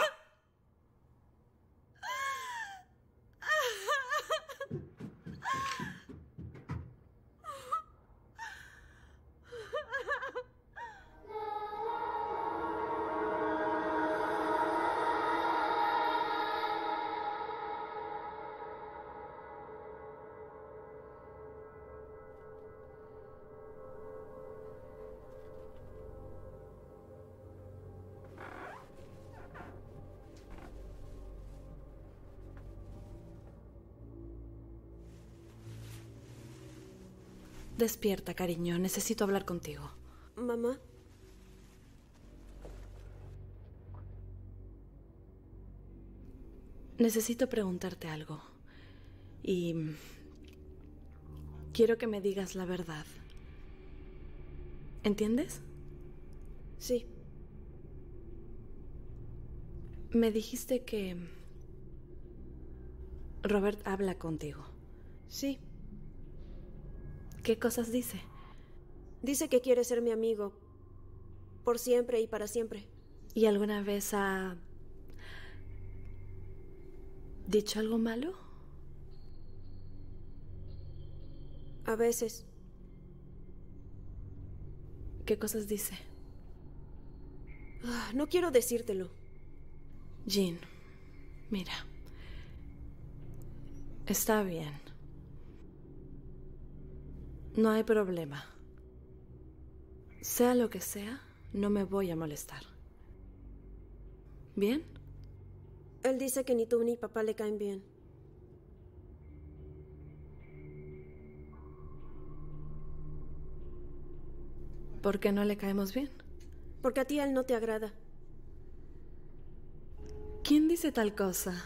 Despierta, cariño. Necesito hablar contigo. Mamá, Necesito preguntarte algo. Y quiero que me digas la verdad. ¿Entiendes? sí, Me dijiste que Robert habla contigo. sí. ¿Qué cosas dice? Dice que quiere ser mi amigo. Por siempre y para siempre. ¿Y alguna vez ha dicho algo malo? A veces. ¿Qué cosas dice? Ah, no quiero decírtelo. Jean, mira. Está bien. No hay problema. Sea lo que sea, no me voy a molestar. ¿Bien? Él dice que ni tú ni papá le caen bien. ¿Por qué no le caemos bien? Porque a ti él no te agrada. ¿Quién dice tal cosa?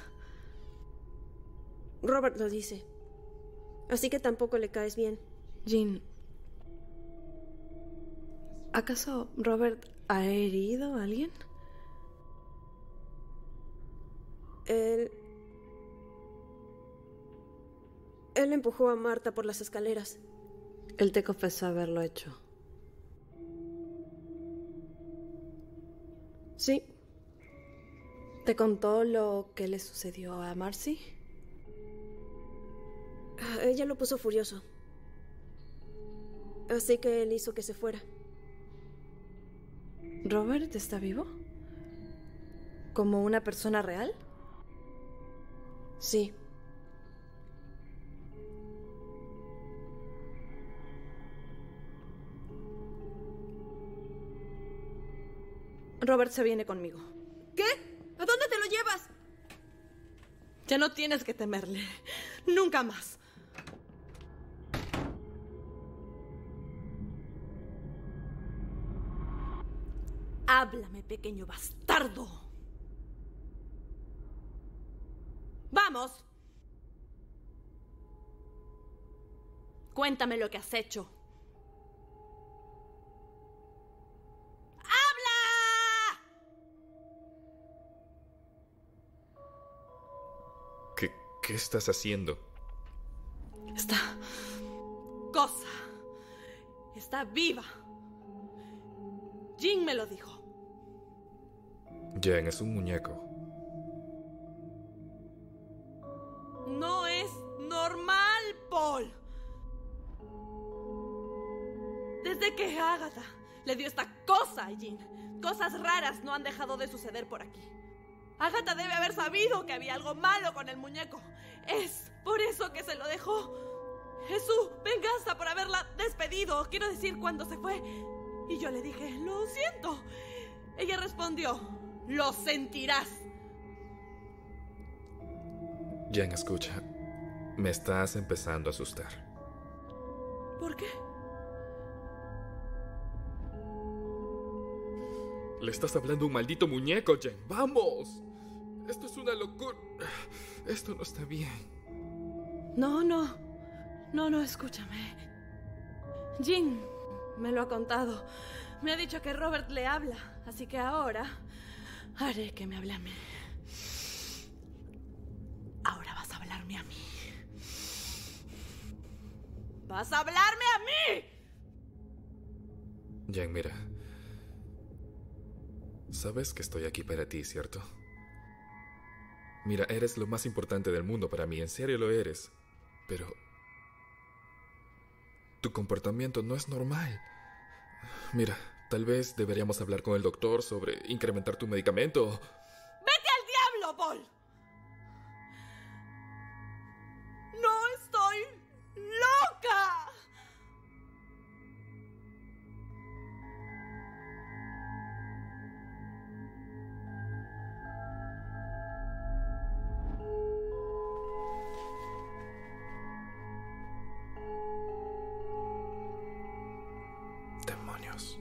Robert lo dice. Así que tampoco le caes bien. Jean, ¿acaso Robert ha herido a alguien? Él... Él empujó a Marta por las escaleras. Él te confesó haberlo hecho. Sí, ¿Te contó lo que le sucedió a Marcy? ah, ella lo puso furioso. Así que él hizo que se fuera. ¿Robert está vivo? ¿Como una persona real? Sí. Robert se viene conmigo. ¿Qué? ¿A dónde te lo llevas? Ya no tienes que temerle. Nunca más. Háblame, pequeño bastardo. ¡Vamos! Cuéntame lo que has hecho. ¡Habla! ¿Qué, qué estás haciendo? Esta cosa está viva. Jin me lo dijo. Jen, es un muñeco. No es normal, Paul. Desde que Agatha le dio esta cosa a Jin, cosas raras no han dejado de suceder por aquí. Agatha debe haber sabido que había algo malo con el muñeco. Es por eso que se lo dejó. Es su venganza por haberla despedido. Quiero decir, cuando se fue. Y yo le dije, lo siento. Ella respondió, lo sentirás. Jen, escucha. Me estás empezando a asustar. ¿Por qué? Le estás hablando a un maldito muñeco, Jen. ¡Vamos! Esto es una locura. Esto no está bien. No, no. No, no, escúchame. Jin me lo ha contado. Me ha dicho que Robert le habla. Así que ahora haré que me hable a mí. Ahora vas a hablarme a mí. ¡Vas a hablarme a mí! Jen, mira. Sabes que estoy aquí para ti, ¿cierto? Mira, eres lo más importante del mundo para mí. En serio lo eres. Pero tu comportamiento no es normal. Mira, tal vez deberíamos hablar con el doctor sobre incrementar tu medicamento. ¡Vete al diablo, Paul! ¡No estoy loca! Demonios.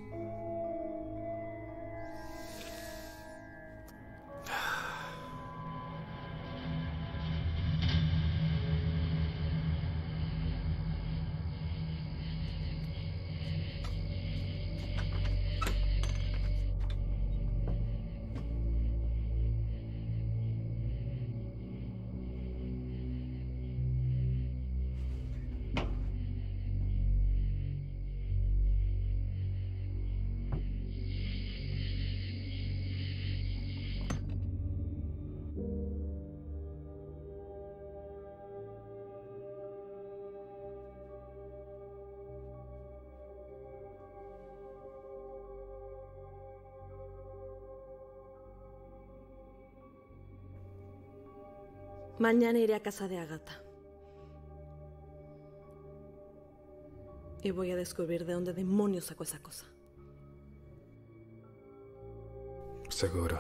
Mañana iré a casa de Agatha. Y voy a descubrir de dónde demonios sacó esa cosa. Seguro.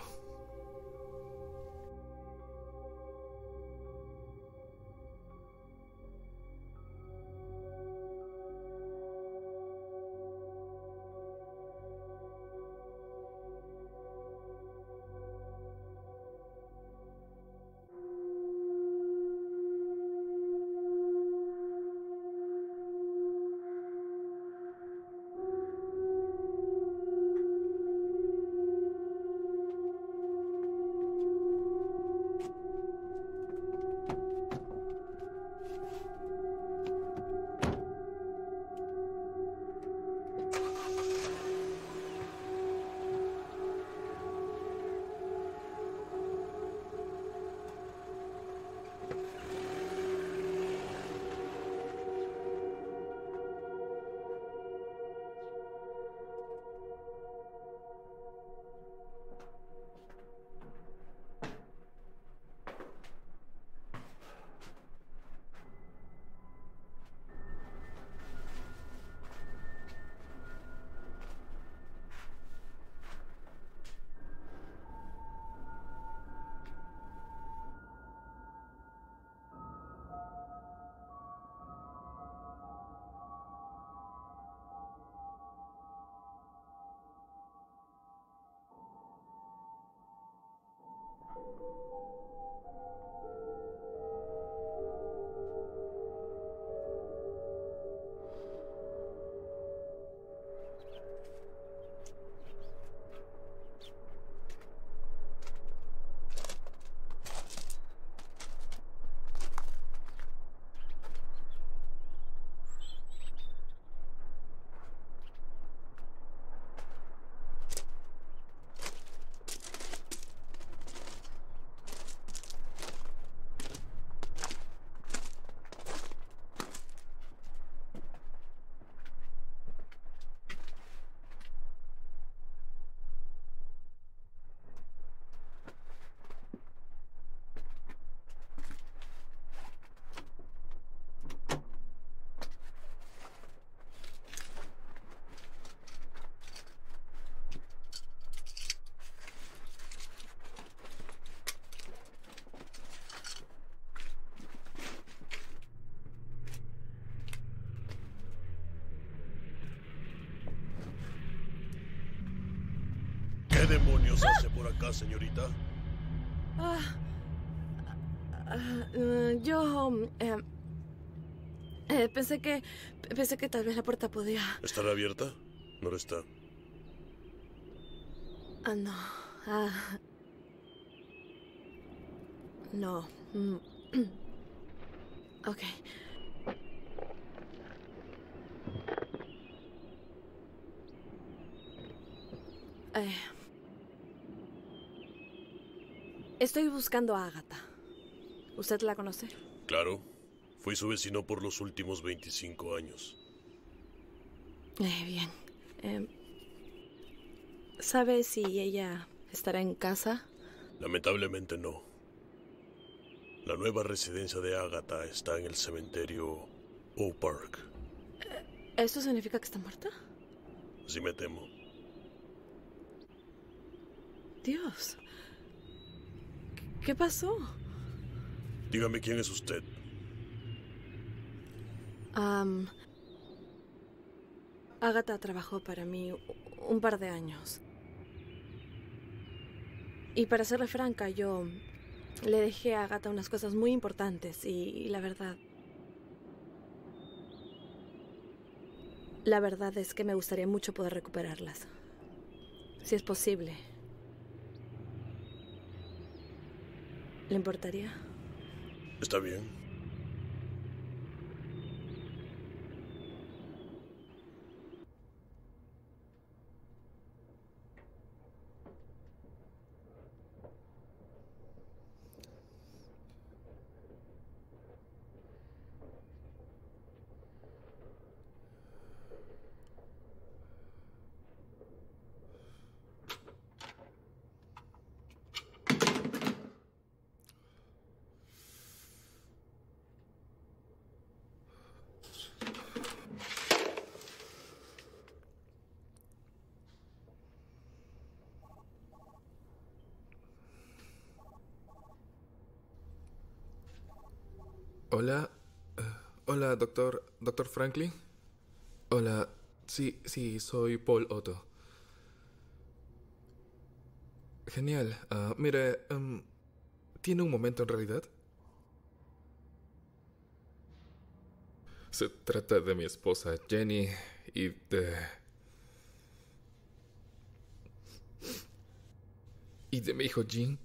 ¿Qué demonios hace por acá, señorita? Ah, ah, eh, yo eh, eh, pensé que pensé que tal vez la puerta podía. ¿Estará abierta? No lo está. Ah, no. Ah, no. Mm. Ok. Eh, estoy buscando a Agatha. ¿Usted la conoce? Claro. Fui su vecino por los últimos veinticinco años. Eh, bien. Eh, ¿Sabe si ella estará en casa? Lamentablemente no. La nueva residencia de Agatha está en el cementerio Oak Park. ¿Eso significa que está muerta? Así me temo. Dios. ¿Qué pasó? Dígame quién es usted. Um, Agatha trabajó para mí un par de años. Y para serle franca, yo le dejé a Agatha unas cosas muy importantes y, y la verdad... La verdad es que me gustaría mucho poder recuperarlas. Si es posible. ¿Le importaría? Está bien. Hola. Uh, hola, doctor. ¿Doctor Franklin? Hola. Sí, sí, soy Paul Otto. Genial. Uh, mire, um, ¿tiene un momento en realidad? Se trata de mi esposa Jenny y de... y de mi hijo Jean.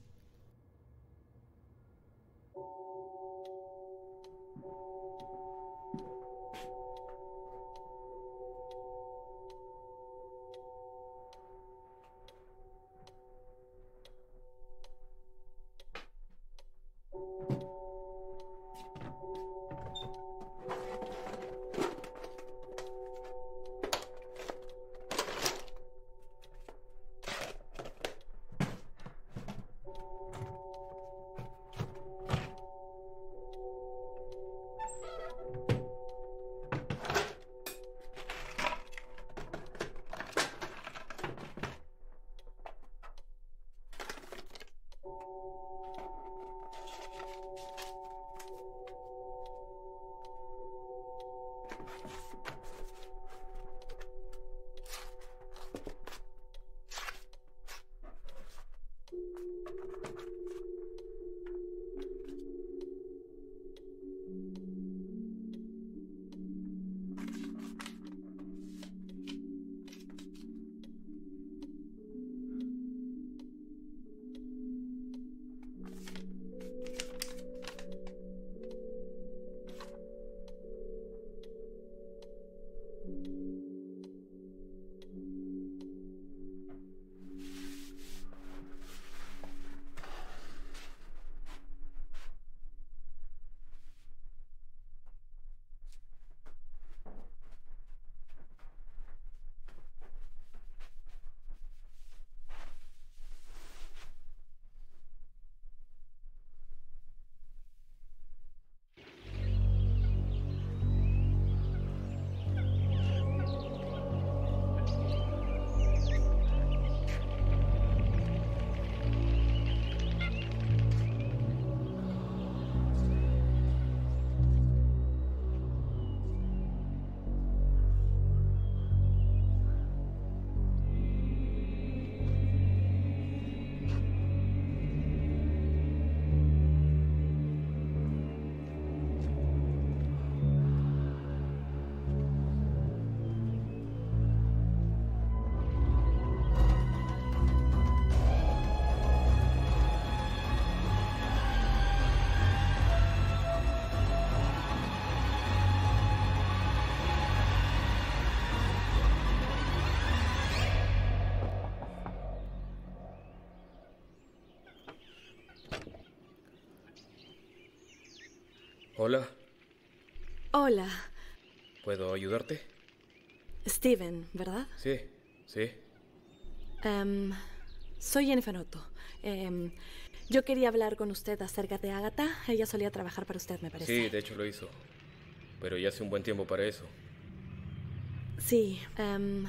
Hola. Hola. ¿Puedo ayudarte? Steven, ¿verdad? Sí, sí. Um, soy Jennifer Otto. Um, yo quería hablar con usted acerca de Agatha. Ella solía trabajar para usted, me parece. Sí, de hecho lo hizo. Pero ya hace un buen tiempo para eso. Sí. Um,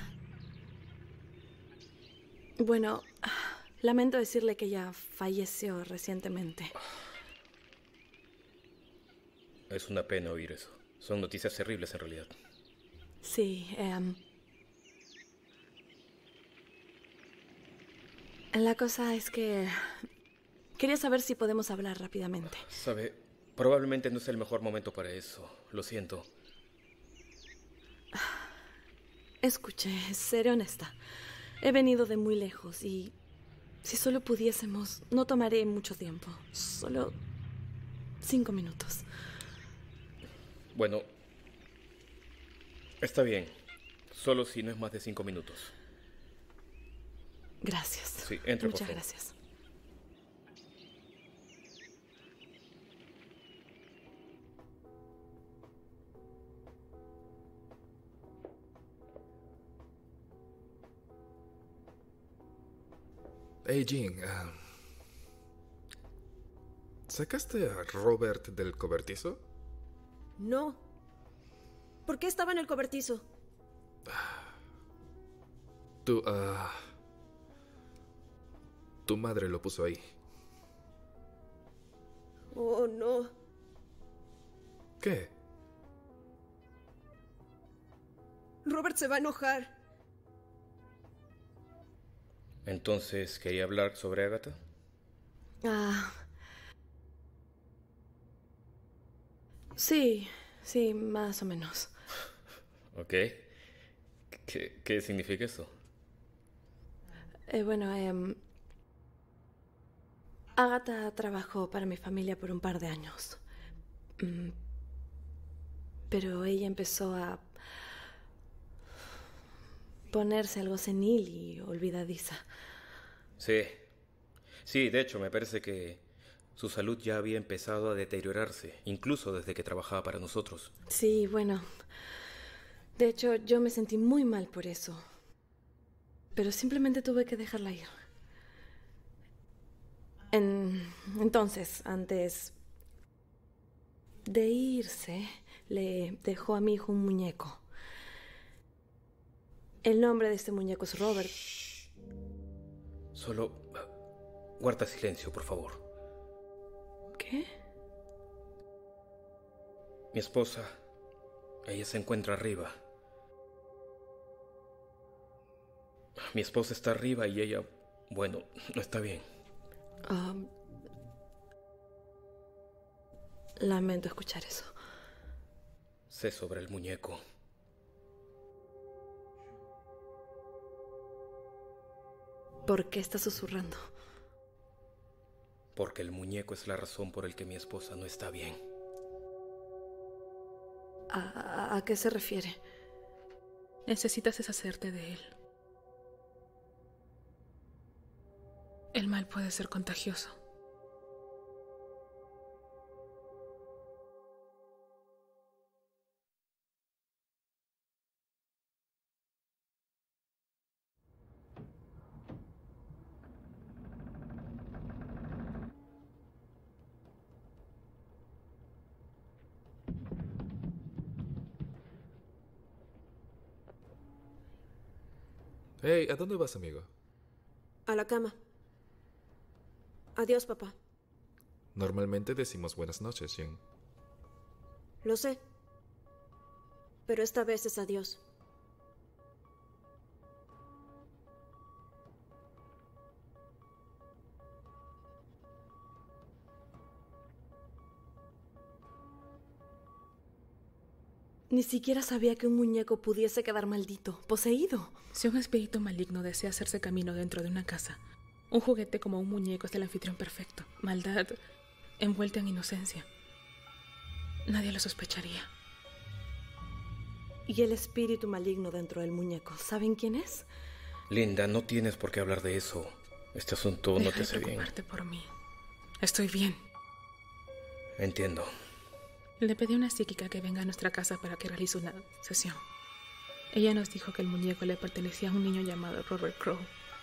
bueno, lamento decirle que ella falleció recientemente. Es una pena oír eso. Son noticias terribles en realidad. Sí. Um, la cosa es que quería saber si podemos hablar rápidamente. Sabe, probablemente no es el mejor momento para eso. Lo siento. Escuche, seré honesta. He venido de muy lejos y si solo pudiésemos, no tomaré mucho tiempo. Solo cinco minutos. Bueno, está bien. Solo si no es más de cinco minutos. Gracias. Sí, entre, Muchas por favor. gracias. Hey, Jean. Uh, ¿Sacaste a Robert del cobertizo? No. ¿Por qué estaba en el cobertizo? Tu, uh, tu madre lo puso ahí. Oh, no. ¿Qué? Robert se va a enojar. Entonces, ¿quería hablar sobre Agatha? Ah. Sí, sí, más o menos. Ok. ¿Qué, qué significa eso? Eh, bueno, eh, Agatha trabajó para mi familia por un par de años. Mm, pero ella empezó a ponerse algo senil y olvidadiza. Sí. Sí, de hecho, me parece que su salud ya había empezado a deteriorarse, incluso desde que trabajaba para nosotros. Sí, bueno. De hecho, yo me sentí muy mal por eso. Pero simplemente tuve que dejarla ir. En, entonces, antes de irse, le dejó a mi hijo un muñeco. El nombre de este muñeco es Robert. Shh. Solo guarda silencio, por favor. ¿Qué? Mi esposa, ella se encuentra arriba. Mi esposa está arriba y ella, bueno, no está bien. Um, lamento escuchar eso. Sé sobre el muñeco. ¿Por qué está susurrando? Porque el muñeco es la razón por la que mi esposa no está bien. ¿A, a, a qué se refiere? Necesitas deshacerte de él. El mal puede ser contagioso. Hey, ¿a dónde vas, amigo? A la cama. Adiós, papá. Normalmente decimos buenas noches, Jean. Lo sé. Pero esta vez es adiós. Ni siquiera sabía que un muñeco pudiese quedar maldito, poseído. Si un espíritu maligno desea hacerse camino dentro de una casa, un juguete como un muñeco es el anfitrión perfecto. Maldad envuelta en inocencia. Nadie lo sospecharía. Y el espíritu maligno dentro del muñeco, ¿saben quién es? Linda, no tienes por qué hablar de eso. Este asunto no Deja te de hace bien. preocuparte por mí. Estoy bien. Entiendo. Le pedí a una psíquica que venga a nuestra casa para que realice una sesión. Ella nos dijo que el muñeco le pertenecía a un niño llamado Robert Crow.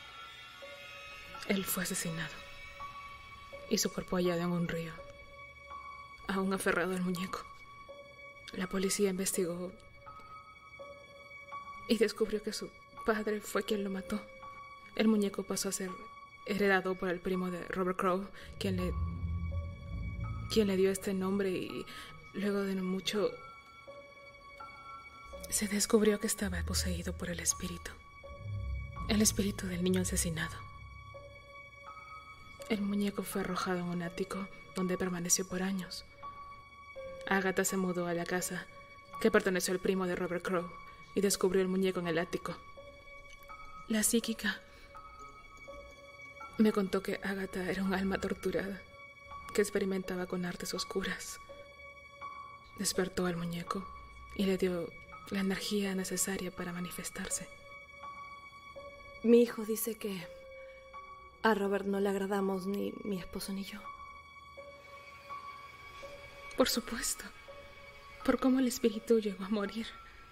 Él fue asesinado y su cuerpo hallado en un río, aún aferrado al muñeco. La policía investigó y descubrió que su padre fue quien lo mató. El muñeco pasó a ser heredado por el primo de Robert Crow, quien le, quien le dio este nombre, y luego de no mucho se descubrió que estaba poseído por el espíritu. El espíritu del niño asesinado. El muñeco fue arrojado en un ático donde permaneció por años. Agatha se mudó a la casa que perteneció al primo de Robert Crow y descubrió el muñeco en el ático. La psíquica me contó que Agatha era un alma torturada que experimentaba con artes oscuras. Despertó al muñeco y le dio la energía necesaria para manifestarse. Mi hijo dice que a Robert no le agradamos ni mi esposo ni yo. Por supuesto, por cómo el espíritu llegó a morir.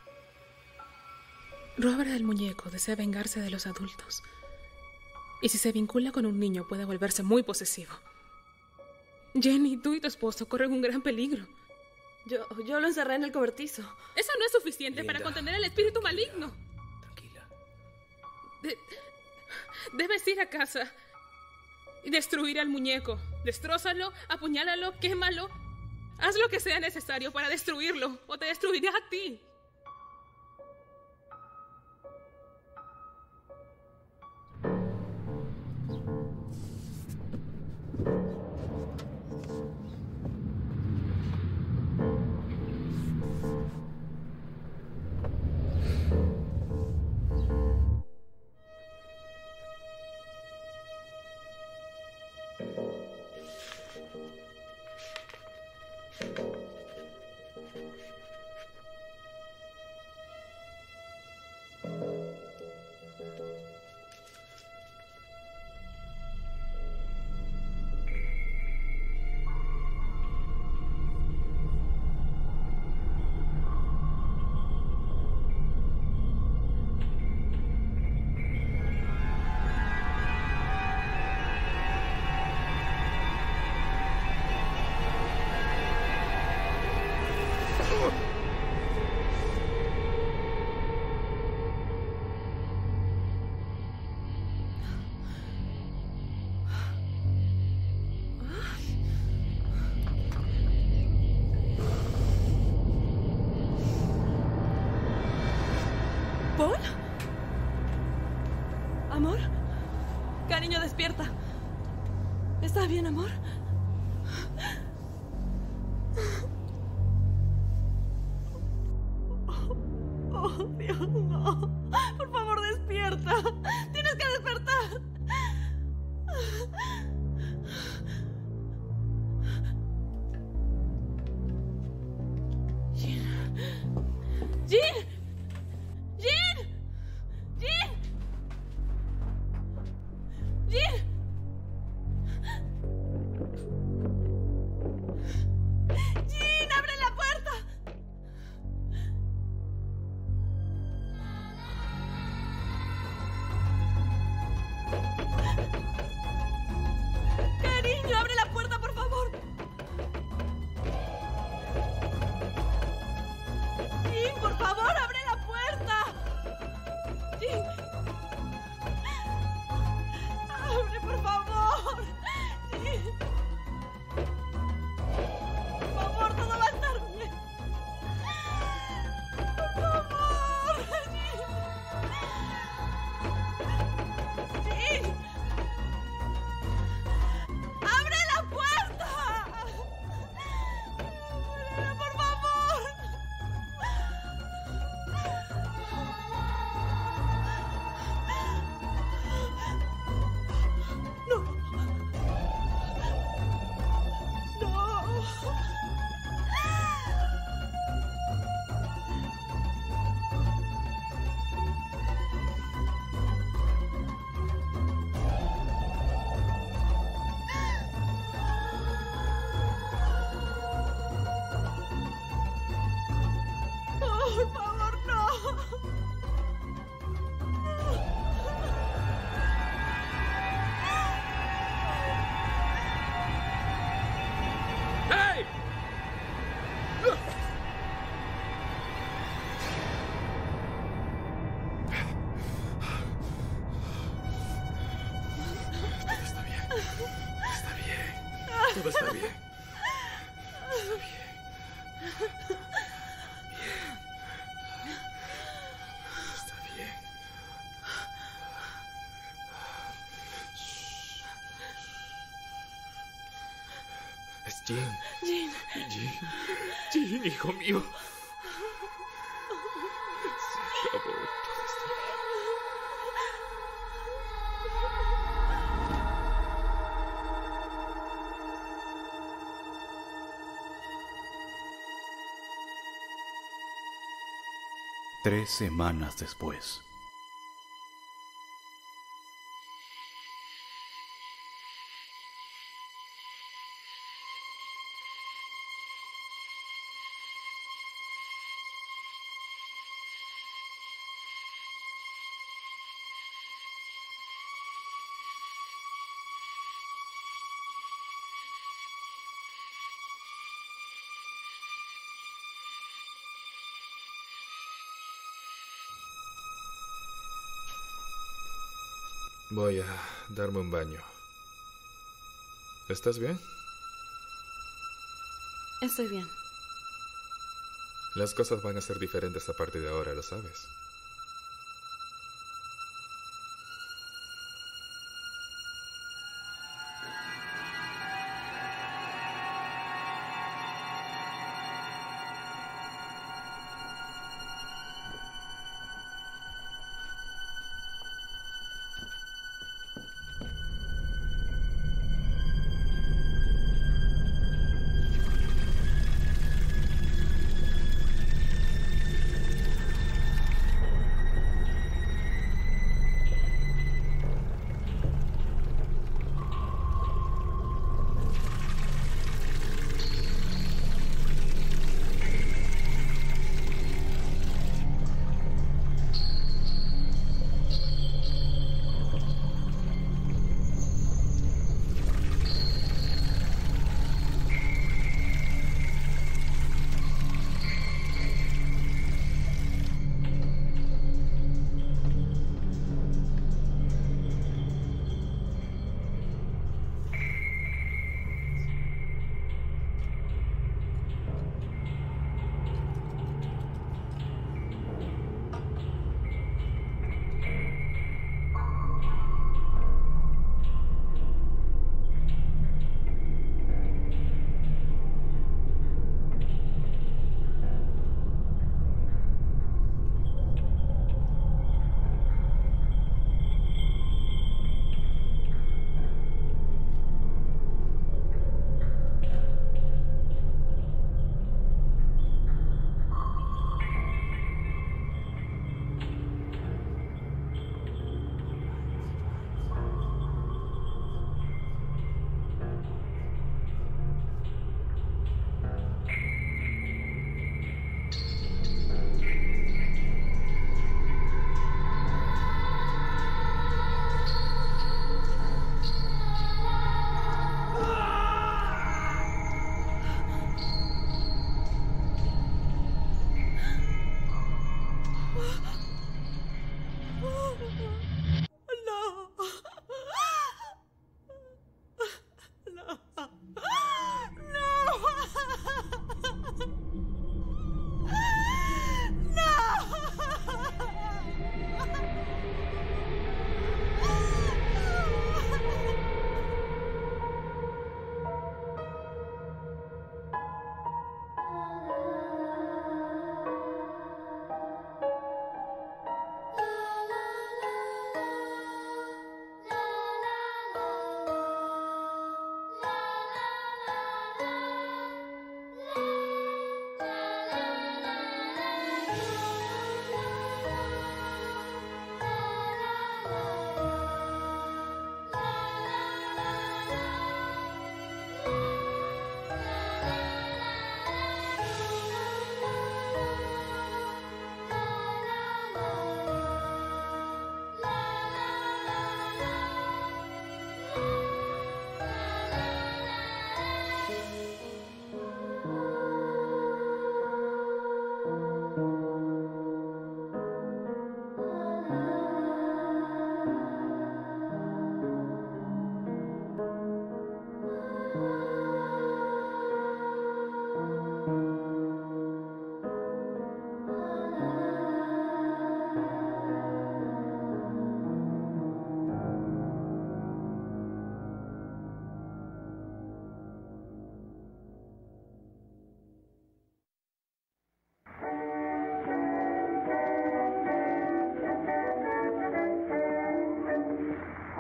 Robert el muñeco desea vengarse de los adultos. Y si se vincula con un niño puede volverse muy posesivo. Jenny, tú y tu esposo corren un gran peligro. Yo, yo lo encerré en el cobertizo. Eso no es suficiente Linda. para contener el espíritu maligno. Tranquila. De- debes ir a casa y destruir al muñeco. Destrózalo, apuñálalo, quémalo. Haz lo que sea necesario para destruirlo o te destruirá a ti. ¿Paul? ¿Amor? Cariño, despierta. ¿Estás bien, amor? Oh, Dios, no. Por favor, despierta. Tienes que despertar. Jean. Jean. Jean. Jean. Jean. Jean, abre la puerta. Cariño, abre la puerta, por favor. Jean, por favor, abre la puerta. Jean. Abre Está bien. Todo está bien. Está bien. Está bien. Es Jean. Jean. Jean. Jean, hijo mío. Se acabó. Todo está bien. Tres semanas después. Voy a darme un baño. ¿Estás bien? Estoy bien. Las cosas van a ser diferentes a partir de ahora, ¿lo sabes?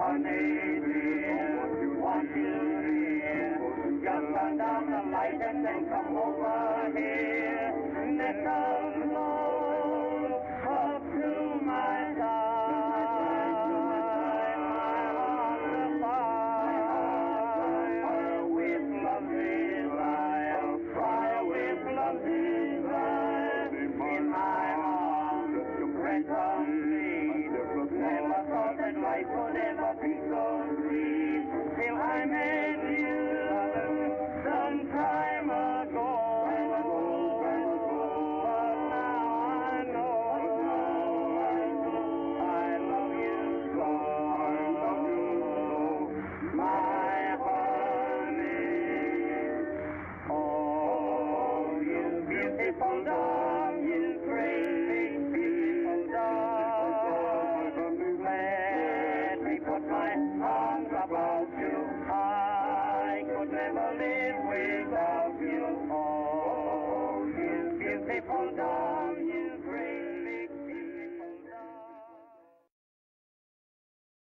honey dear, won't you dear, just turn down the light and then come over here. Nestle close up to my side, my heart's afire with love's desire, fire with love's desire in my arms, ransomed. Never thought that life would ever be so sweet till I met you some time ago. But now I know I love you so, my honey. Oh, you beautiful dog, you crazy beautiful dog. Let me put my arms about you. I could never live without you. Oh, you beautiful dog.